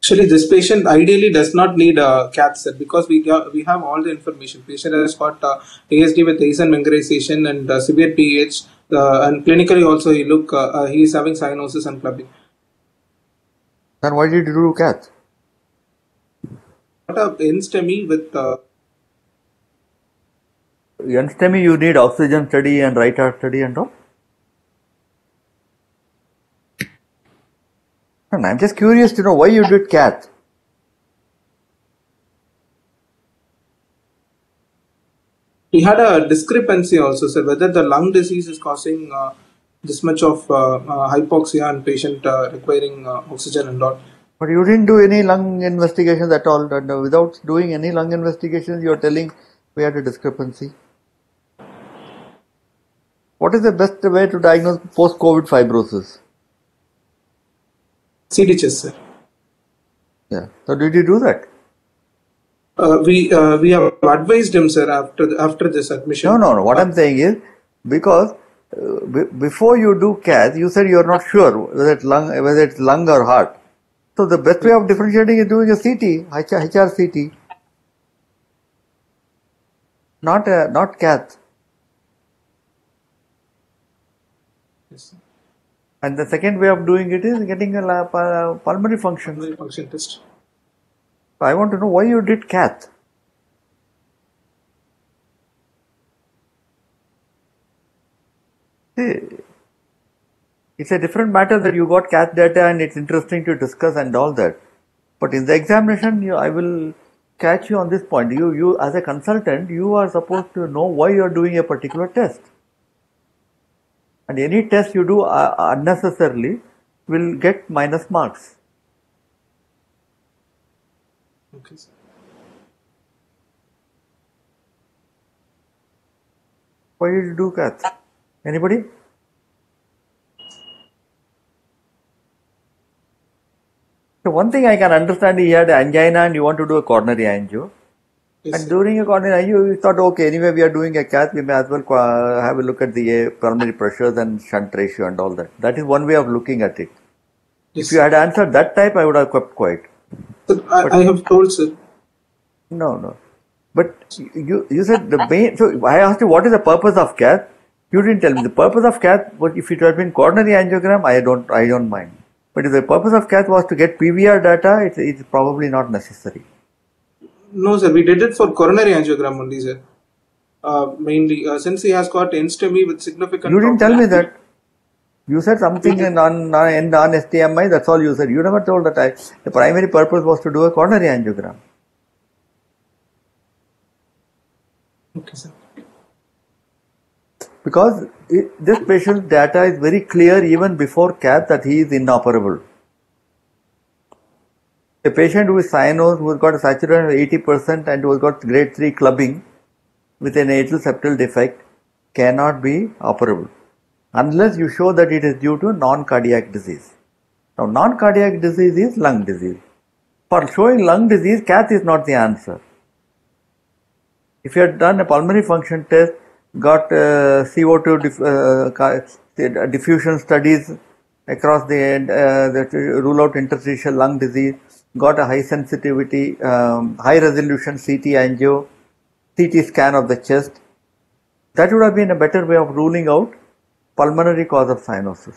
Actually, this patient ideally does not need a cath, sir, because we have all the information. Patient has got ASD with Eisen mineralization and severe PH, and clinically also he is having cyanosis and clubbing. Then why did you do cath? What a NSTEMI with In STEMI you need oxygen study and right heart study and all. And I'm just curious to know why you did cath. he had a discrepancy also, sir, whether the lung disease is causing this much of hypoxia and patient requiring oxygen and all. But you didn't do any lung investigations at all. And without doing any lung investigations, you're telling we had a discrepancy. What is the best way to diagnose post-COVID fibrosis? CT chest, sir. Yeah. So did you do that? We have advised him, sir, after this admission. No. What I'm saying is, because before you do cath, you said you're not sure whether it's lung or heart. So the best way of differentiating is doing a CT, HRCT, not cath. Yes, And the second way of doing it is getting a pulmonary function. pulmonary function test. So I want to know why you did cath. See, it's a different matter that you got cath data and it's interesting to discuss and all that. But in the examination, I will catch you on this point. You as a consultant, you are supposed to know why you are doing a particular test. And any test you do unnecessarily will get minus marks. Okay, sir. Why did you do cath? Anybody? So one thing I can understand, he had angina and you want to do a coronary angio. Yes, And sir. during a coronary angio, you thought, okay, anyway, we are doing a cath, we may as well have a look at the pulmonary pressures and shunt ratio and all that. That is one way of looking at it. Yes, If you had answered that type, I would have kept quiet. sir. I have told, sir. No. But you said the main, so I asked you what is the purpose of cath? You didn't tell me. The purpose of cath, but if it had been coronary angiogram, I don't mind. But if the purpose of cath was to get PVR data, it's probably not necessary. No, sir. We did it for coronary angiogram only, sir. Mainly, since he has got NSTEMI with significant. You didn't tell me that. You said something in non-STMI, that's all you said. You never told that the primary purpose was to do a coronary angiogram. Okay, sir. Because this patient's data is very clear even before cath that he is inoperable. A patient who is cyanosed, who has got a saturation of 80% and who has got grade 3 clubbing with an atrial septal defect cannot be operable unless you show that it is due to non-cardiac disease. Now, non-cardiac disease is lung disease. For showing lung disease, cath is not the answer. If you had done a pulmonary function test, got CO2 diffusion studies across that rule out interstitial lung disease, got a high sensitivity, high resolution CT angio, CT scan of the chest, that would have been a better way of ruling out pulmonary cause of cyanosis.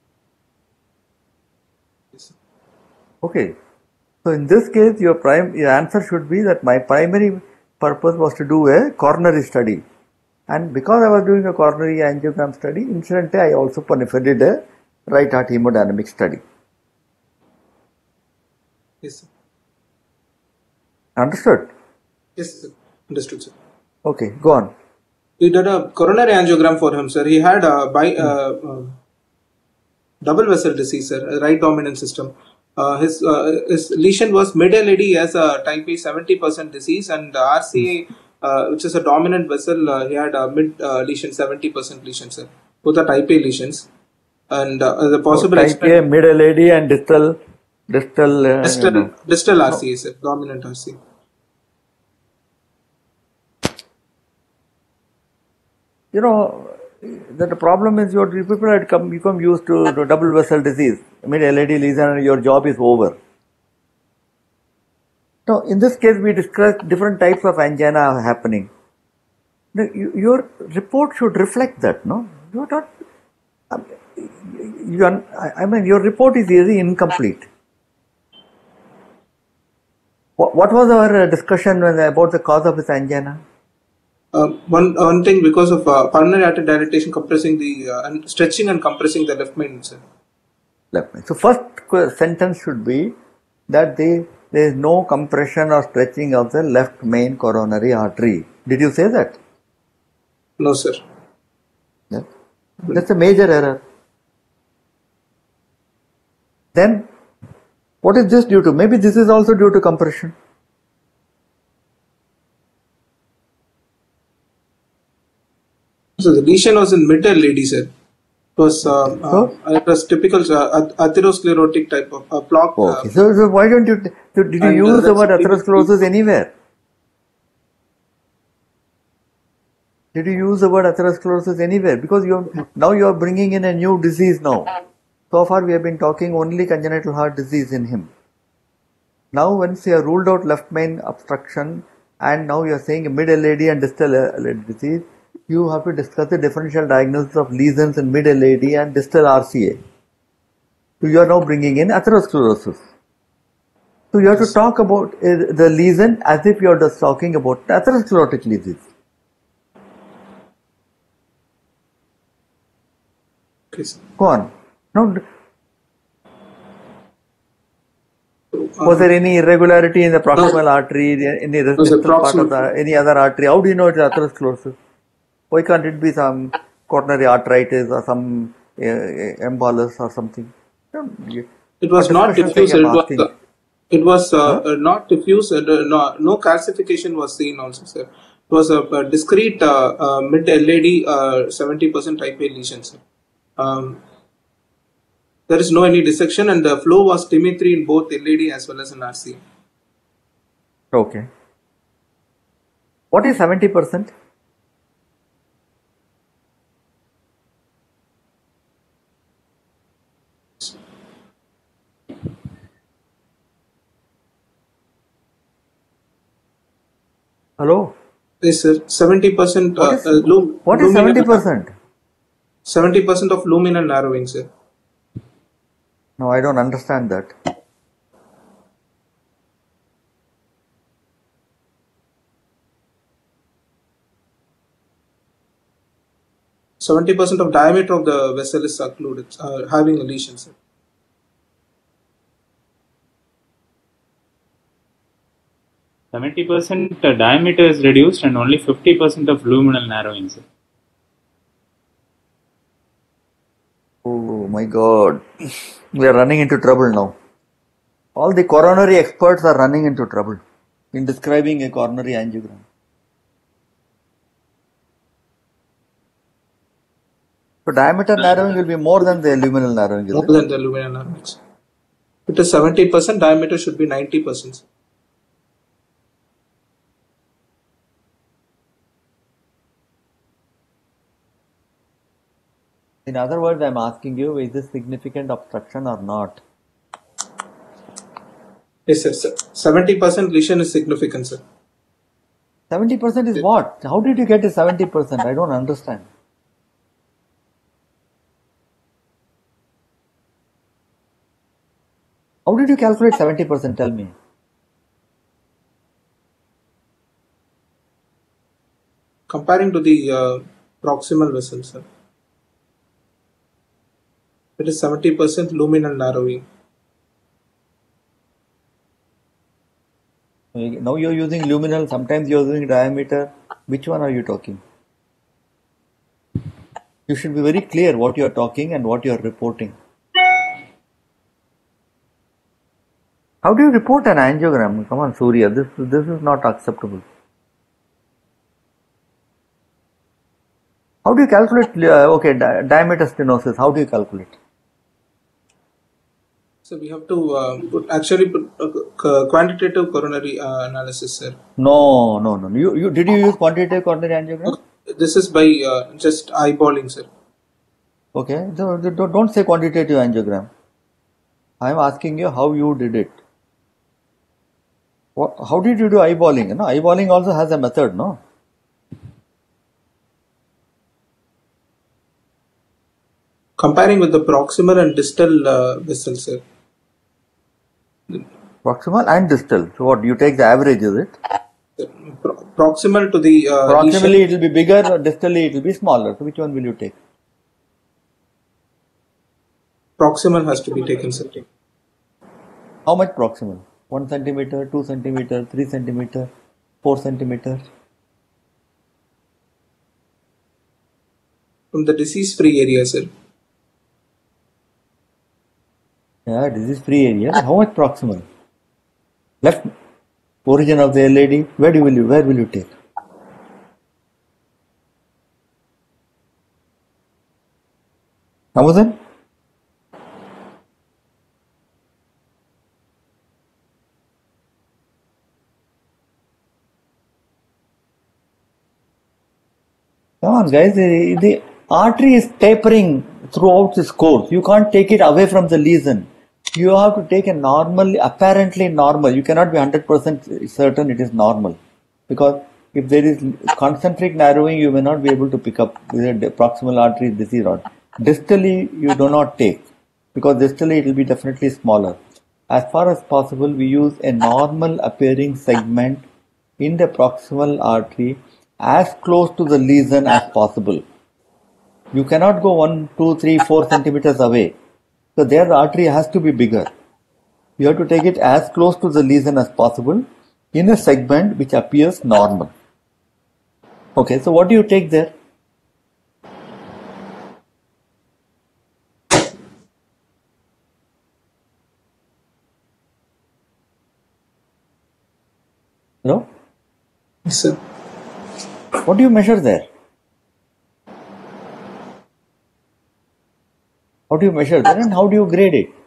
Yes, sir. Okay. So in this case, your answer should be that my primary purpose was to do a coronary study. And because I was doing a coronary angiogram study, incidentally I also did a right heart hemodynamic study. Yes, sir. Understood? Yes, sir. Understood, sir. Okay, go on. We did a coronary angiogram for him, sir. He had a double vessel disease, sir, a right dominant system. His lesion was mid-LAD as a type A 70% disease, and RCA, which is a dominant vessel, he had a mid lesion 70% lesion, sir. Both are type A lesions, and the possible Type A, middle AD and distal distal RCA, sir, dominant RCA. You know, that the problem is your people had become used to double vessel disease. I mean, LAD lesion and your job is over. Now, in this case, we discussed different types of angina happening. Now, your report should reflect that, no? You're not. I mean, your report is really incomplete. What was our discussion about the cause of this angina? One thing, because of pulmonary artery dilatation compressing the and stretching and compressing the left main, sir. Left main. So first sentence should be that there is no compression or stretching of the left main coronary artery. Did you say that? No, sir. Yeah. That's a major error. Then, what is this due to? Maybe this is also due to compression. So the lesion was in mid-LAD, sir. It was typical atherosclerotic type of block. Okay. So why don't you? Did you use the word atherosclerosis anywhere? Did you use the word atherosclerosis anywhere? Because now you are bringing in a new disease now. So far we have been talking only congenital heart disease in him. Now once you have ruled out left main obstruction and now you are saying mid-LAD and distal LAD disease, you have to discuss the differential diagnosis of lesions in mid-LAD and distal RCA. So you are now bringing in atherosclerosis. So you have to talk about the lesion as if you are just talking about atherosclerotic disease. Okay, sir. Go on. No. Was there any irregularity in the proximal artery, in the distal part of any other artery? How do you know it's atherosclerosis? Why can't it be some coronary arteritis or some embolus or something? It was not diffuse. It was not diffuse. No calcification was seen also, sir. It was a discrete mid-LAD 70% type A lesion, sir. There is no any dissection and the flow was TIMI3 in both LAD as well as in RCA. Okay. What is 70%? Hello? Yes, sir. 70%. What is 70%? 70% of luminal narrowing, sir. No, I don't understand that. %70% of diameter of the vessel is occluded, having a lesion, sir. %70% diameter is reduced and only 50% of luminal narrowing, sir. Oh my God. We are running into trouble now. All the coronary experts are running into trouble in describing a coronary angiogram. So diameter narrowing will be more than the luminal narrowing. More than the luminal narrowing. It is 70%, diameter should be 90%. In other words, I am asking you, is this significant obstruction or not? Yes, sir. 70% lesion is significant, sir. 70% is what? How did you get to 70%? I don't understand. How did you calculate 70%? Tell me. Comparing to the proximal vessel, sir. It is 70% luminal narrowing. Now you're using luminal, sometimes you're using diameter. Which one are you talking? You should be very clear what you're talking and what you're reporting. How do you report an angiogram? Come on, Surya, this is not acceptable. How do you calculate, diameter stenosis? How do you calculate? So we have to put quantitative coronary analysis, sir. No. Did you use quantitative coronary angiogram? This is by just eyeballing, sir. Okay, so don't say quantitative angiogram. I am asking you how you did it. How did you do eyeballing? You know, eyeballing also has a method, no? Comparing with the proximal and distal vessels, sir. Proximal and distal. So what, you take the average, is it? Proximal to the Proximally it will be bigger, distally it will be smaller. So which one will you take? proximal has to be taken, sir. How much proximal? 1 centimeter, 2 centimeter, 3 centimeter, 4 centimeter? From the disease-free area, sir. Yeah, disease-free area. How much proximal? Left origin of the LAD. Where will you take? Amazon? Come on, guys. The artery is tapering throughout its course. You can't take it away from the lesion. You have to take a normal, apparently normal. You cannot be 100% certain it is normal. Because if there is concentric narrowing, you may not be able to pick up the proximal artery disease rod. Distally, you do not take. Because distally, it will be definitely smaller. As far as possible, we use a normal appearing segment in the proximal artery as close to the lesion as possible. You cannot go 1, 2, 3, 4 centimeters away. So there the artery has to be bigger. You have to take it as close to the lesion as possible in a segment which appears normal. Okay, so what do you take there? No? Yes, sir. What do you measure there? How do you measure that and how do you grade it?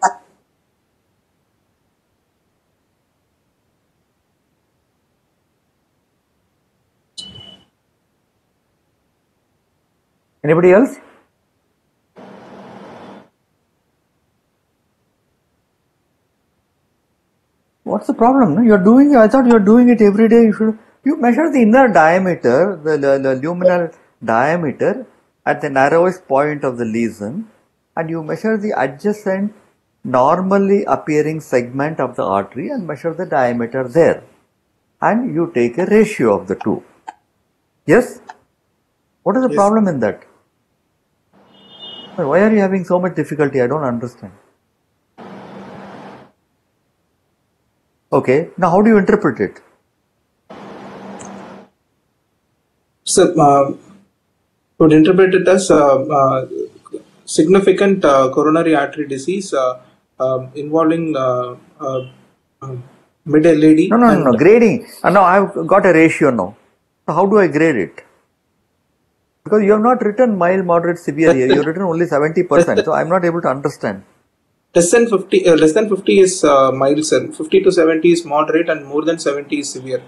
Anybody else? What's the problem? No? You're doing. I thought you're doing it every day. You measure the inner diameter, the luminal diameter at the narrowest point of the lesion, and you measure the adjacent normally appearing segment of the artery and measure the diameter there. And you take a ratio of the two. Yes? What is the problem in that? Why are you having so much difficulty? I don't understand. Okay, now how do you interpret it? So, would interpret it as significant coronary artery disease involving mid-LAD. No. Grading. Now I've got a ratio now. So how do I grade it? Because you have not written mild, moderate, severe here. You have written only 70%. So I'm not able to understand. Less than 50 is mild, sir. 50 to 70 is moderate, and more than 70 is severe.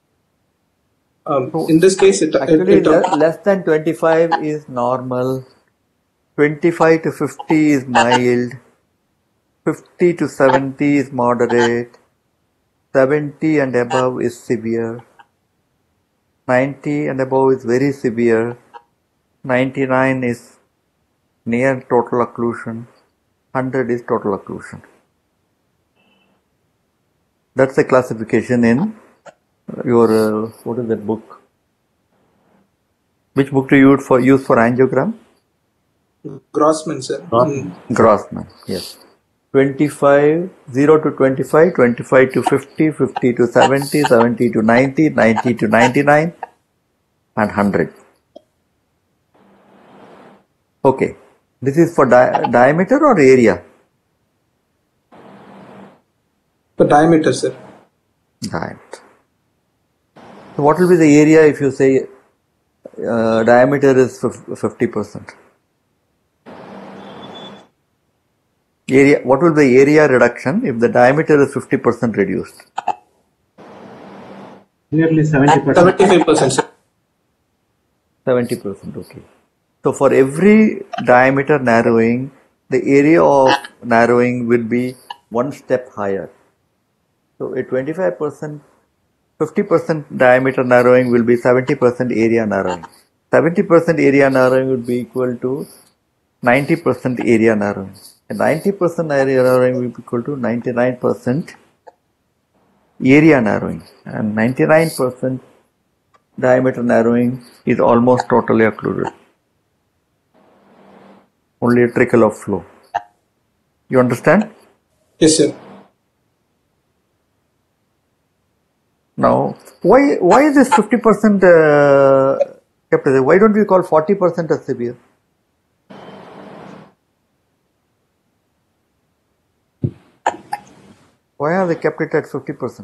In this case, less than 25 is normal. 25 to 50 is mild. 50 to 70 is moderate. 70 and above is severe. 90 and above is very severe. 99 is near total occlusion. 100 is total occlusion. That's the classification in your, what is that book? Which book do you use for angiogram? Grossman, sir. Grossman, yes. 25, 0 to 25, 25 to 50, 50 to 70, 70 to 90, 90 to 99, and 100. Okay. This is for diameter or area? For diameter, sir. Diameter. So what will be the area if you say diameter is 50%? Area. What will be the area reduction if the diameter is 50% reduced? Nearly 70%. 75%, sir. 70%, okay. So for every diameter narrowing, the area of narrowing will be one step higher. So a 25%, 50% diameter narrowing will be 70% area narrowing. 70% area narrowing would be equal to 90% area narrowing. And 90% area narrowing will be equal to 99% area narrowing. And 99% diameter narrowing is almost totally occluded. Only a trickle of flow. You understand? Yes, sir. Now, why is this 50% kept as? Why don't we call 40% as severe? Why have they kept it at 50%?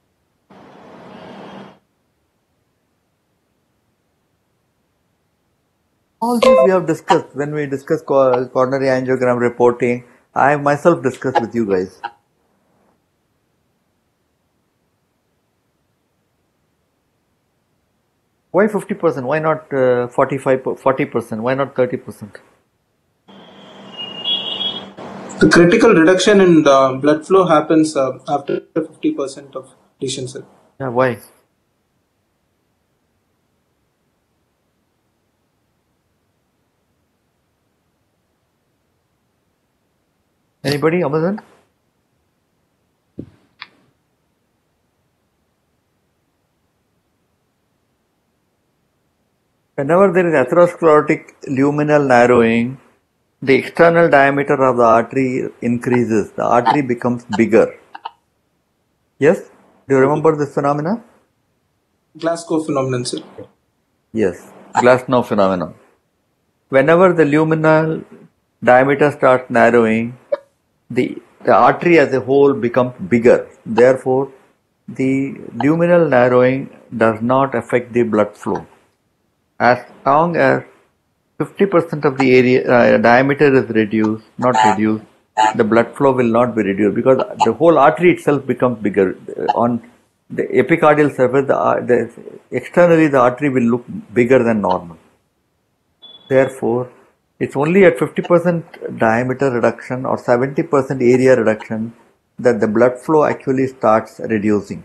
All this we have discussed when we discussed coronary angiogram reporting. I myself discussed with you guys. Why 50%? Why not 40%? Why not 30%? The critical reduction in the blood flow happens after 50% of lesion, sir. Yeah, why? Anybody, Amazon? Whenever there is atherosclerotic luminal narrowing, the external diameter of the artery increases. The artery becomes bigger. Yes? Do you remember this phenomena? Glasgow phenomenon, sir. Yes, Glasgow phenomenon. Whenever the luminal diameter starts narrowing, the artery as a whole becomes bigger. Therefore, the luminal narrowing does not affect the blood flow. As long as 50% of the area diameter is reduced, not reduced, the blood flow will not be reduced because the whole artery itself becomes bigger. On the epicardial surface, externally the artery will look bigger than normal. Therefore, it's only at 50% diameter reduction or 70% area reduction that the blood flow actually starts reducing.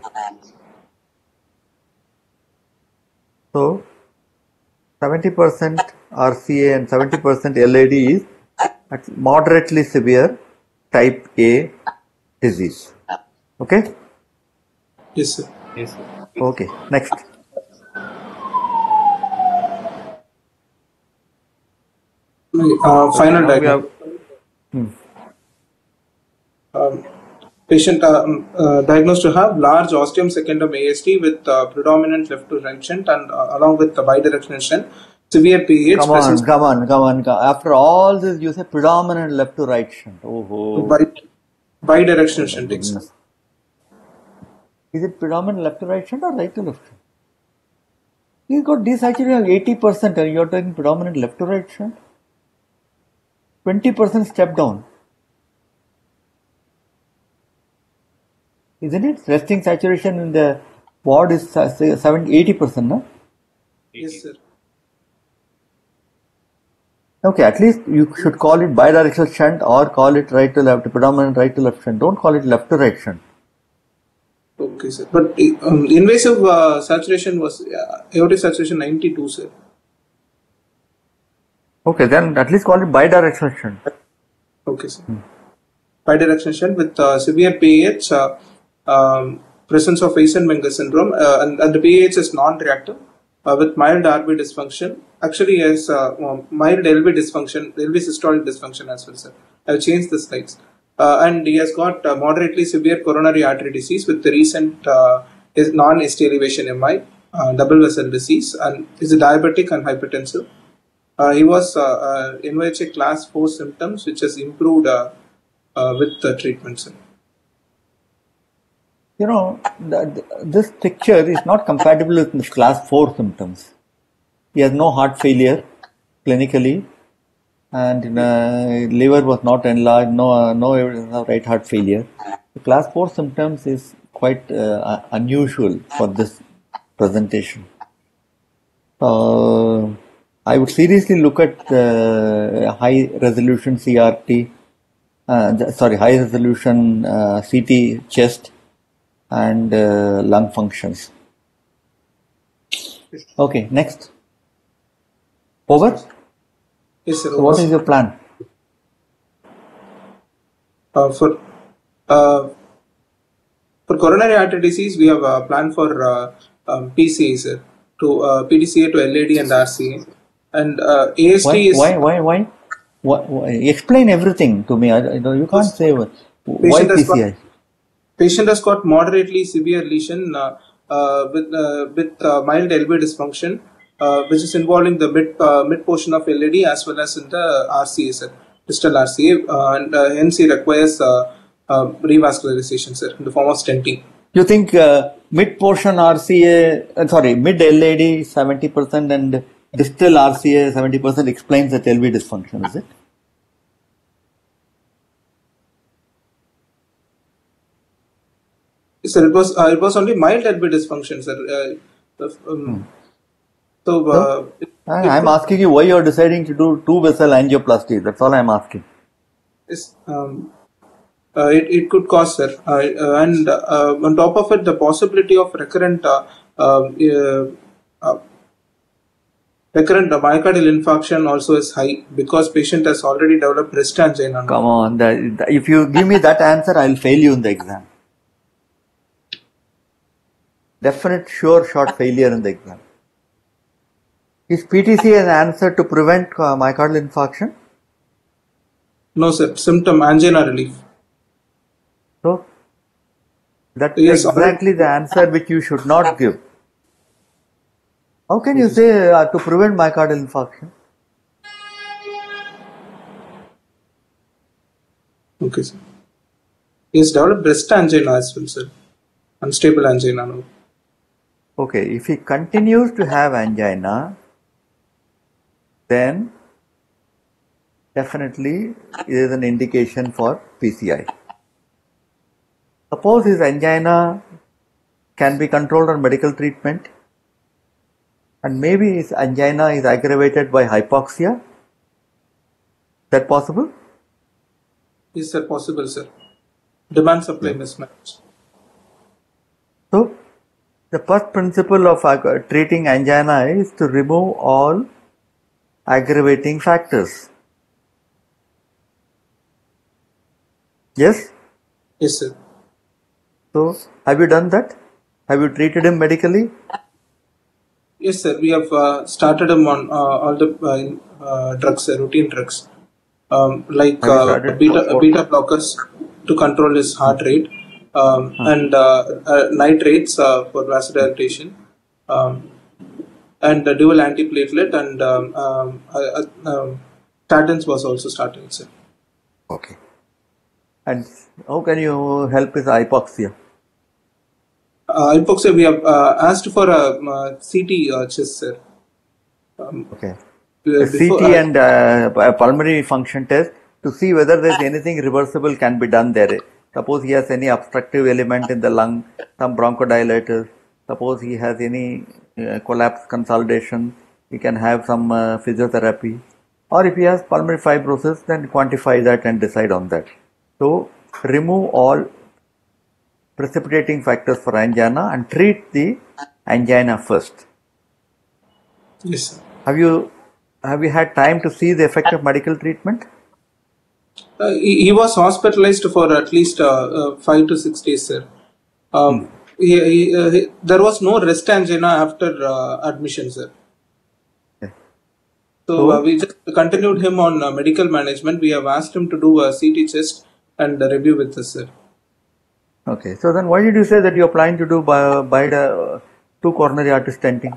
So, 70% RCA and 70% LAD is at moderately severe type A disease. Okay? Yes, sir. Yes, sir. Okay, next. Final Now we diagnosis. have, Patient diagnosed to have large ostium secundum AST with predominant left to right shunt and along with the bidirectional shunt, severe PH. come on. After all this, you say predominant left to right shunt. Oh, Bidirectional shunt. goodness. Is it predominant left to right shunt or right to left shunt? He's got desaturation of 80% and you're talking predominant left to right shunt? 20% step down. Isn't it? Resting saturation in the ward is 80%, no? Yes, sir. Okay, at least you should call it bidirectional shunt or call it right to left, predominant right to left shunt. Don't call it left to right shunt. Okay, sir. But invasive saturation was aortic saturation 92, sir. Okay, then at least call it bidirectional shunt. Okay, sir. Bidirectional shunt with severe PH, presence of Eisenmenger syndrome, and the PH is non-reactive with mild RB dysfunction. Actually, has mild LV dysfunction, LV systolic dysfunction as well, sir. I've changed the slides. And he has got moderately severe coronary artery disease with the recent non-ST elevation MI, double vessel disease, and is a diabetic and hypertensive. He was NYHA class 4 symptoms, which has improved with the treatment, sir. You know, this picture is not compatible with class 4 symptoms. He has no heart failure clinically, and liver was not enlarged, no evidence of right heart failure. The class 4 symptoms is quite unusual for this presentation. I would seriously look at high resolution CRT, high resolution CT chest and lung functions. Okay, next. Over? Yes, sir. So what is your plan? For coronary artery disease, we have a plan for PCA, sir, to PDCA to LAD and RCA, and AST is Why? Explain everything to me. You can't say why PCI. Patient has got moderately severe lesion with mild LV dysfunction, which is involving the mid portion of LAD as well as in the RCA, sir, distal RCA, and hence he requires revascularization, sir, in the form of stenting. You think mid portion RCA, mid LAD 70% and distal RCA 70% explains that LV dysfunction, is it? Sir, it was only mild LV dysfunction, sir. I'm asking you why you're deciding to do 2-vessel angioplasty. That's all I'm asking. Yes, it could cause, sir, and on top of it, the possibility of recurrent myocardial infarction also is high because patient has already developed breast angina. Come on, if you give me that answer, I'll fail you in the exam. Definite, sure shot failure in the exam. Is PTC an answer to prevent myocardial infarction? No, sir. Symptom angina relief. So, that is exactly the answer which you should not give. How can you say to prevent myocardial infarction? Okay, sir. He has developed breast angina as well, sir. Unstable angina now. Okay, if he continues to have angina, then definitely it is an indication for PCI. Suppose his angina can be controlled on medical treatment and maybe his angina is aggravated by hypoxia. Is that possible? Yes, sir, possible, sir. Demand supply mismatch. So, the first principle of treating angina is to remove all aggravating factors. Yes? Yes, sir. So, have you done that? Have you treated him medically? Yes, sir. We have started him on all the drugs, routine drugs, like beta blockers to control his heart rate, and nitrates for vasodilatation, and dual antiplatelet, and statins was also started, sir. Okay. And how can you help with hypoxia? Hypoxia, we have asked for a CT chest, sir. Okay. A CT and a pulmonary function test to see whether there is anything reversible can be done there. Suppose he has any obstructive element in the lung, some bronchodilators. Suppose he has any collapse consolidation, he can have some physiotherapy. Or if he has pulmonary fibrosis, then quantify that and decide on that. So, remove all precipitating factors for angina and treat the angina first. Yes, sir. Have you had time to see the effect of medical treatment? He was hospitalized for at least 5 to 6 days, sir. There was no rest angina after admission, sir. Okay. So we just continued him on medical management. We have asked him to do a CT chest and review with us, sir. Okay. So then why did you say that you are planning to do by the 2 coronary artery stenting?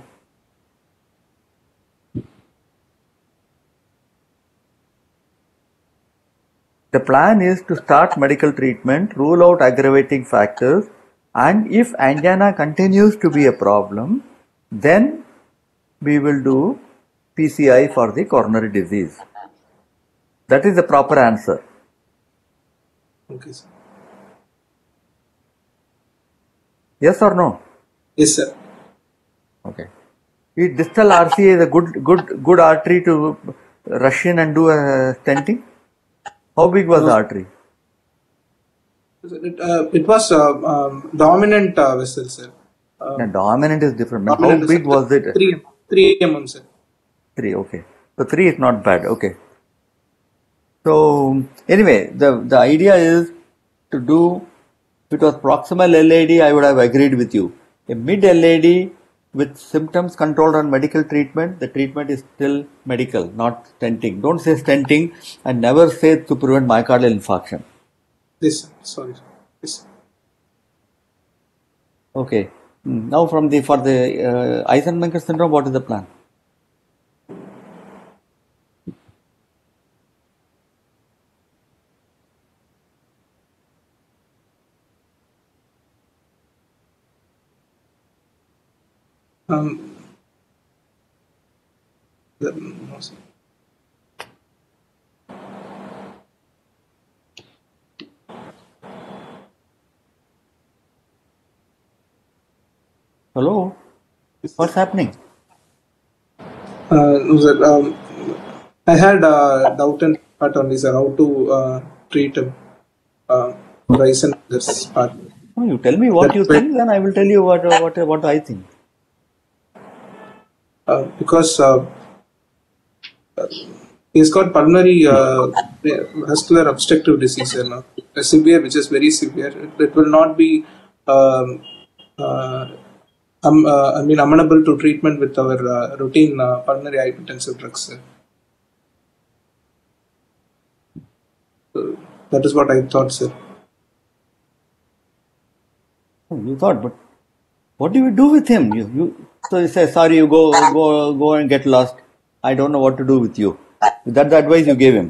The plan is to start medical treatment, rule out aggravating factors, and if angina continues to be a problem, then we will do PCI for the coronary disease. That is the proper answer. Okay, sir. Yes or no? Yes, sir. Okay. If distal RCA is a good artery to rush in and do a stenting. How big was the artery? It was dominant vessel, sir. Now, dominant is different. Now, how Dominant big vessel, was it? 3 mm, sir. 3, okay. So 3 is not bad, okay. So anyway, the idea is to do, if it was proximal LAD, I would have agreed with you. A mid LAD with symptoms controlled on medical treatment, the treatment is still medical, not stenting. Don't say stenting and never say to prevent myocardial infarction. This, sorry. This. Okay. Now for the Eisenmenger syndrome, what is the plan? No, sir. Hello? What's happening? No, sir. I had doubt and part on this, sir, how to treat Eisenmenger's part. Oh, you tell me what you think, then I will tell you what I think. Because he's got pulmonary vascular obstructive disease, severe, which is very severe. It will not be amenable to treatment with our routine pulmonary hypertensive drugs, sir. That is what I thought, sir. Oh, you thought, but what do you do with him? So you say, sorry, you go and get lost. I don't know what to do with you. That's the advice you gave him.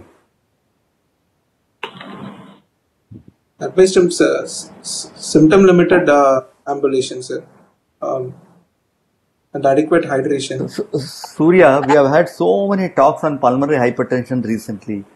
Advised him symptom limited ambulation, sir, and adequate hydration. Surya, we have had so many talks on pulmonary hypertension recently.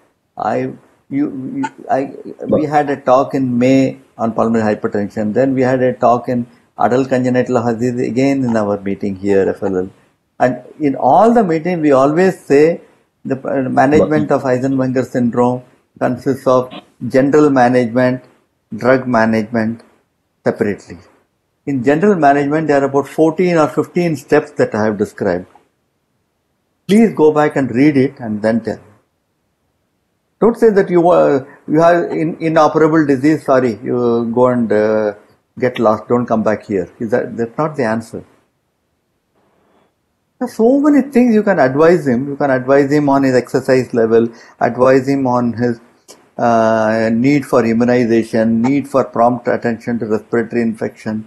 We had a talk in May on pulmonary hypertension. Then we had a talk in adult congenital heart disease again in our meeting here, FLL. And in all the meetings, we always say the management of Eisenmenger syndrome consists of general management, drug management separately. In general management, there are about 14 or 15 steps that I have described. Please go back and read it and then tell. Don't say that you have inoperable disease, sorry, you go and get lost, don't come back here. That's not the answer. There are so many things you can advise him. You can advise him on his exercise level, advise him on his need for immunization, need for prompt attention to respiratory infection,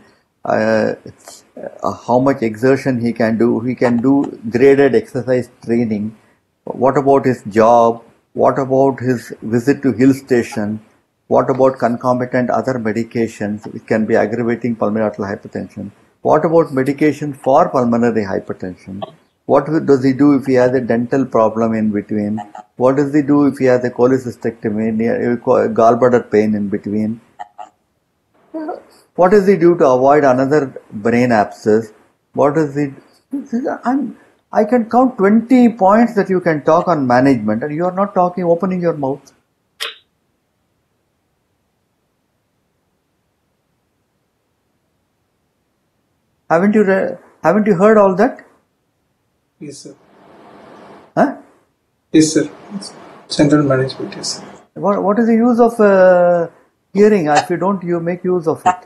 how much exertion he can do. He can do graded exercise training. What about his job? What about his visit to hill station? What about concomitant other medications which can be aggravating pulmonary arterial hypertension? What about medication for pulmonary hypertension? What does he do if he has a dental problem in between? What does he do if he has a cholecystectomy, gallbladder pain in between? What does he do to avoid another brain abscess? What does he do? I can count 20 points that you can talk on management, and you are not opening your mouth. Haven't you heard all that? Yes, sir. Huh? Yes, sir. Central management, yes, sir. What is the use of hearing if you don't make use of it?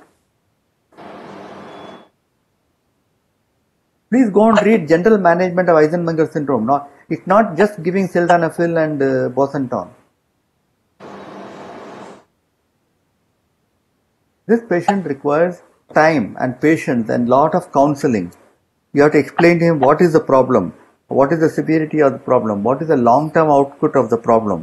Please go and read General Management of Eisenmenger Syndrome. No, it's not just giving sildenafil and bosentan. This patient requires time and patience and lot of counseling. You have to explain to him what is the problem, what is the severity of the problem, what is the long-term output of the problem.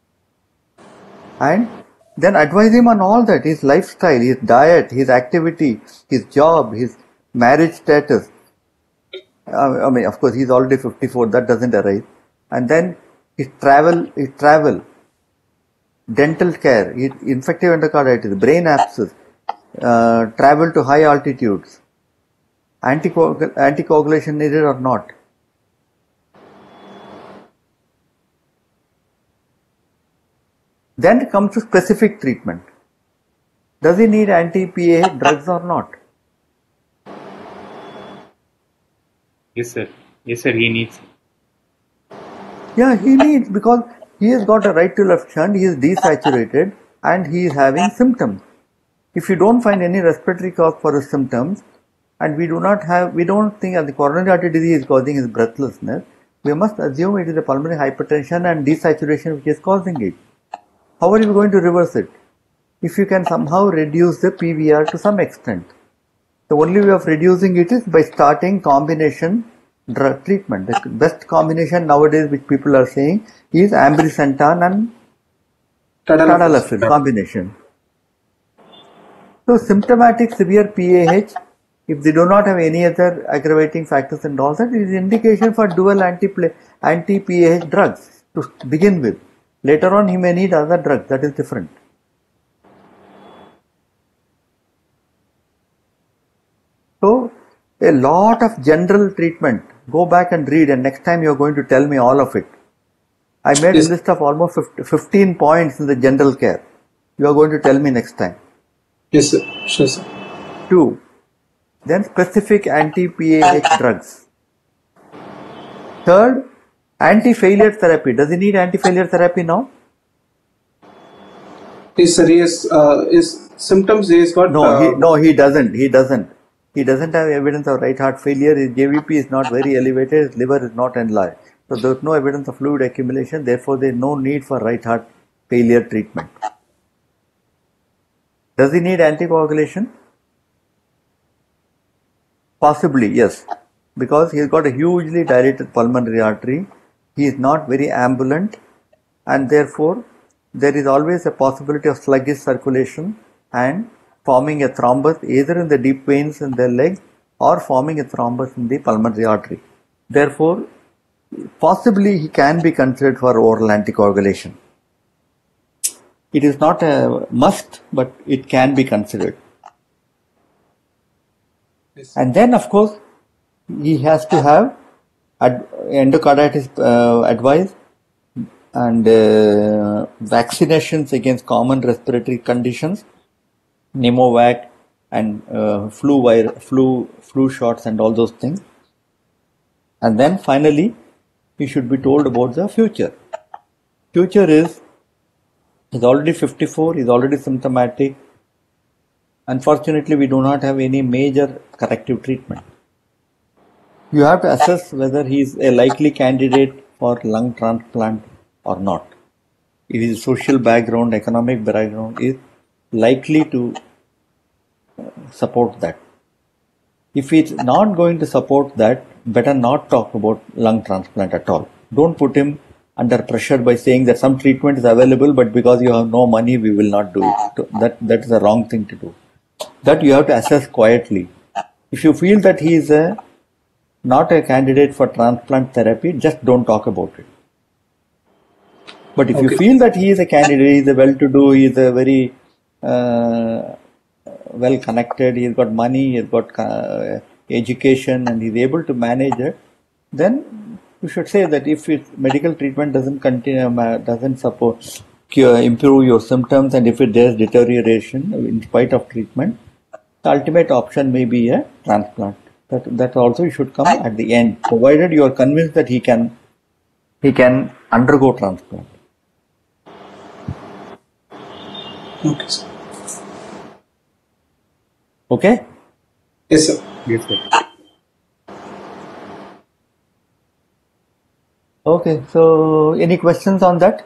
And then advise him on all that, his lifestyle, his diet, his activity, his job, his marriage status. I mean, of course, he's already 54, that doesn't arise. And then his travel, dental care, infective endocarditis, brain abscess, travel to high altitudes, anticoagulation needed or not. Then comes to specific treatment. Does he need anti-PAH drugs or not? Yes, sir. Yes, sir. He needs. Yeah, he needs, because he has got a right to left shunt, he is desaturated and he is having symptoms. If you don't find any respiratory cause for his symptoms, and we don't think that the coronary artery disease is causing his breathlessness, we must assume it is a pulmonary hypertension and desaturation which is causing it. How are you going to reverse it? If you can somehow reduce the PVR to some extent. The only way of reducing it is by starting combination drug treatment. The best combination nowadays which people are saying is ambrisentan and tadalafil combination. So symptomatic severe PAH, if they do not have any other aggravating factors and all that, it is indication for dual anti-PAH drugs to begin with. Later on he may need other drugs, that is different. So a lot of general treatment. Go back and read, and next time you are going to tell me all of it. I made a list of almost 15 points in the general care. You are going to tell me next time. Yes, sir. Sure, sir. 2. Then specific anti-PAH drugs. 3rd, anti-failure therapy. Does he need anti-failure therapy now? Yes, sir. Yes, his symptoms he has got. No, he doesn't. He doesn't have evidence of right heart failure. His JVP is not very elevated. His liver is not enlarged. So there is no evidence of fluid accumulation. Therefore, there is no need for right heart failure treatment. Does he need anticoagulation? Possibly, yes. Because he has got a hugely dilated pulmonary artery. He is not very ambulant, and therefore there is always a possibility of sluggish circulation and forming a thrombus either in the deep veins in the leg or forming a thrombus in the pulmonary artery. Therefore, possibly he can be considered for oral anticoagulation. It is not a must, but it can be considered. Yes. And then, of course, he has to have endocarditis advice and vaccinations against common respiratory conditions, pneumovac and flu shots and all those things. And then finally, he should be told about the future. Future is, he's already 54, he's already symptomatic. Unfortunately, we do not have any major corrective treatment. You have to assess whether he is a likely candidate for lung transplant or not. If his social background, economic background is likely to support that. If it's not going to support that, better not talk about lung transplant at all. Don't put him under pressure by saying that some treatment is available, but because you have no money, we will not do it. That is the wrong thing to do. That you have to assess quietly. If you feel that he is not a candidate for transplant therapy, just don't talk about it. But if you feel that he is a candidate, he is a well-to-do, he is a very well-connected, he has got money, he has got education, and he is able to manage it, then you should say that if medical treatment doesn't continue, doesn't support, improve your symptoms, and if there is deterioration in spite of treatment, the ultimate option may be a transplant. That also should come at the end, provided you are convinced that he can undergo transplant. Okay, sir. Okay? Yes, sir. Yes, sir. Okay, so any questions on that?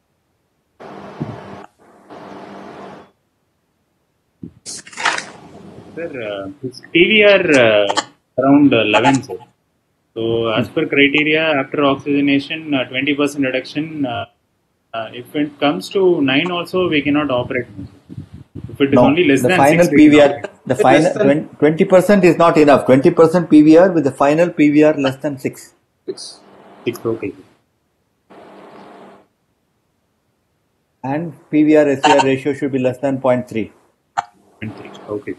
Sir, his PVR around 11, sir. So, as per criteria, after oxygenation, 20% reduction. If it comes to 9 also, we cannot operate. If it is only less the than final 6, we can PVR, operate. the final 20% is not enough. 20% PVR with the final PVR less than 6. 6. 6, okay. And PVR SCR ratio should be less than 0.3. 0.3, okay.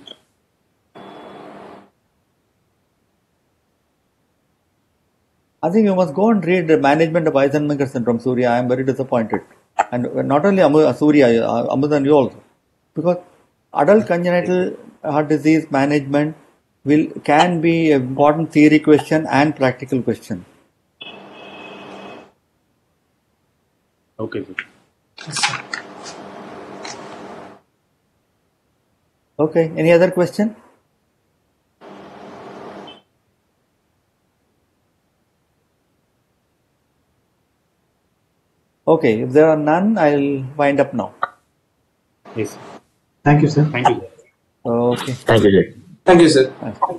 I think you must go and read the management of Eisenmenger syndrome, Surya. I am very disappointed. And not only Surya, Amudan, you also. Because adult congenital heart disease management can be an important theory question and practical question. Okay, sir. Yes, sir. Okay, any other question? Okay, if there are none, I'll wind up now. Yes. Thank you, sir. Thank you, sir. Okay. Thank you, sir. Thank you, sir. Thanks.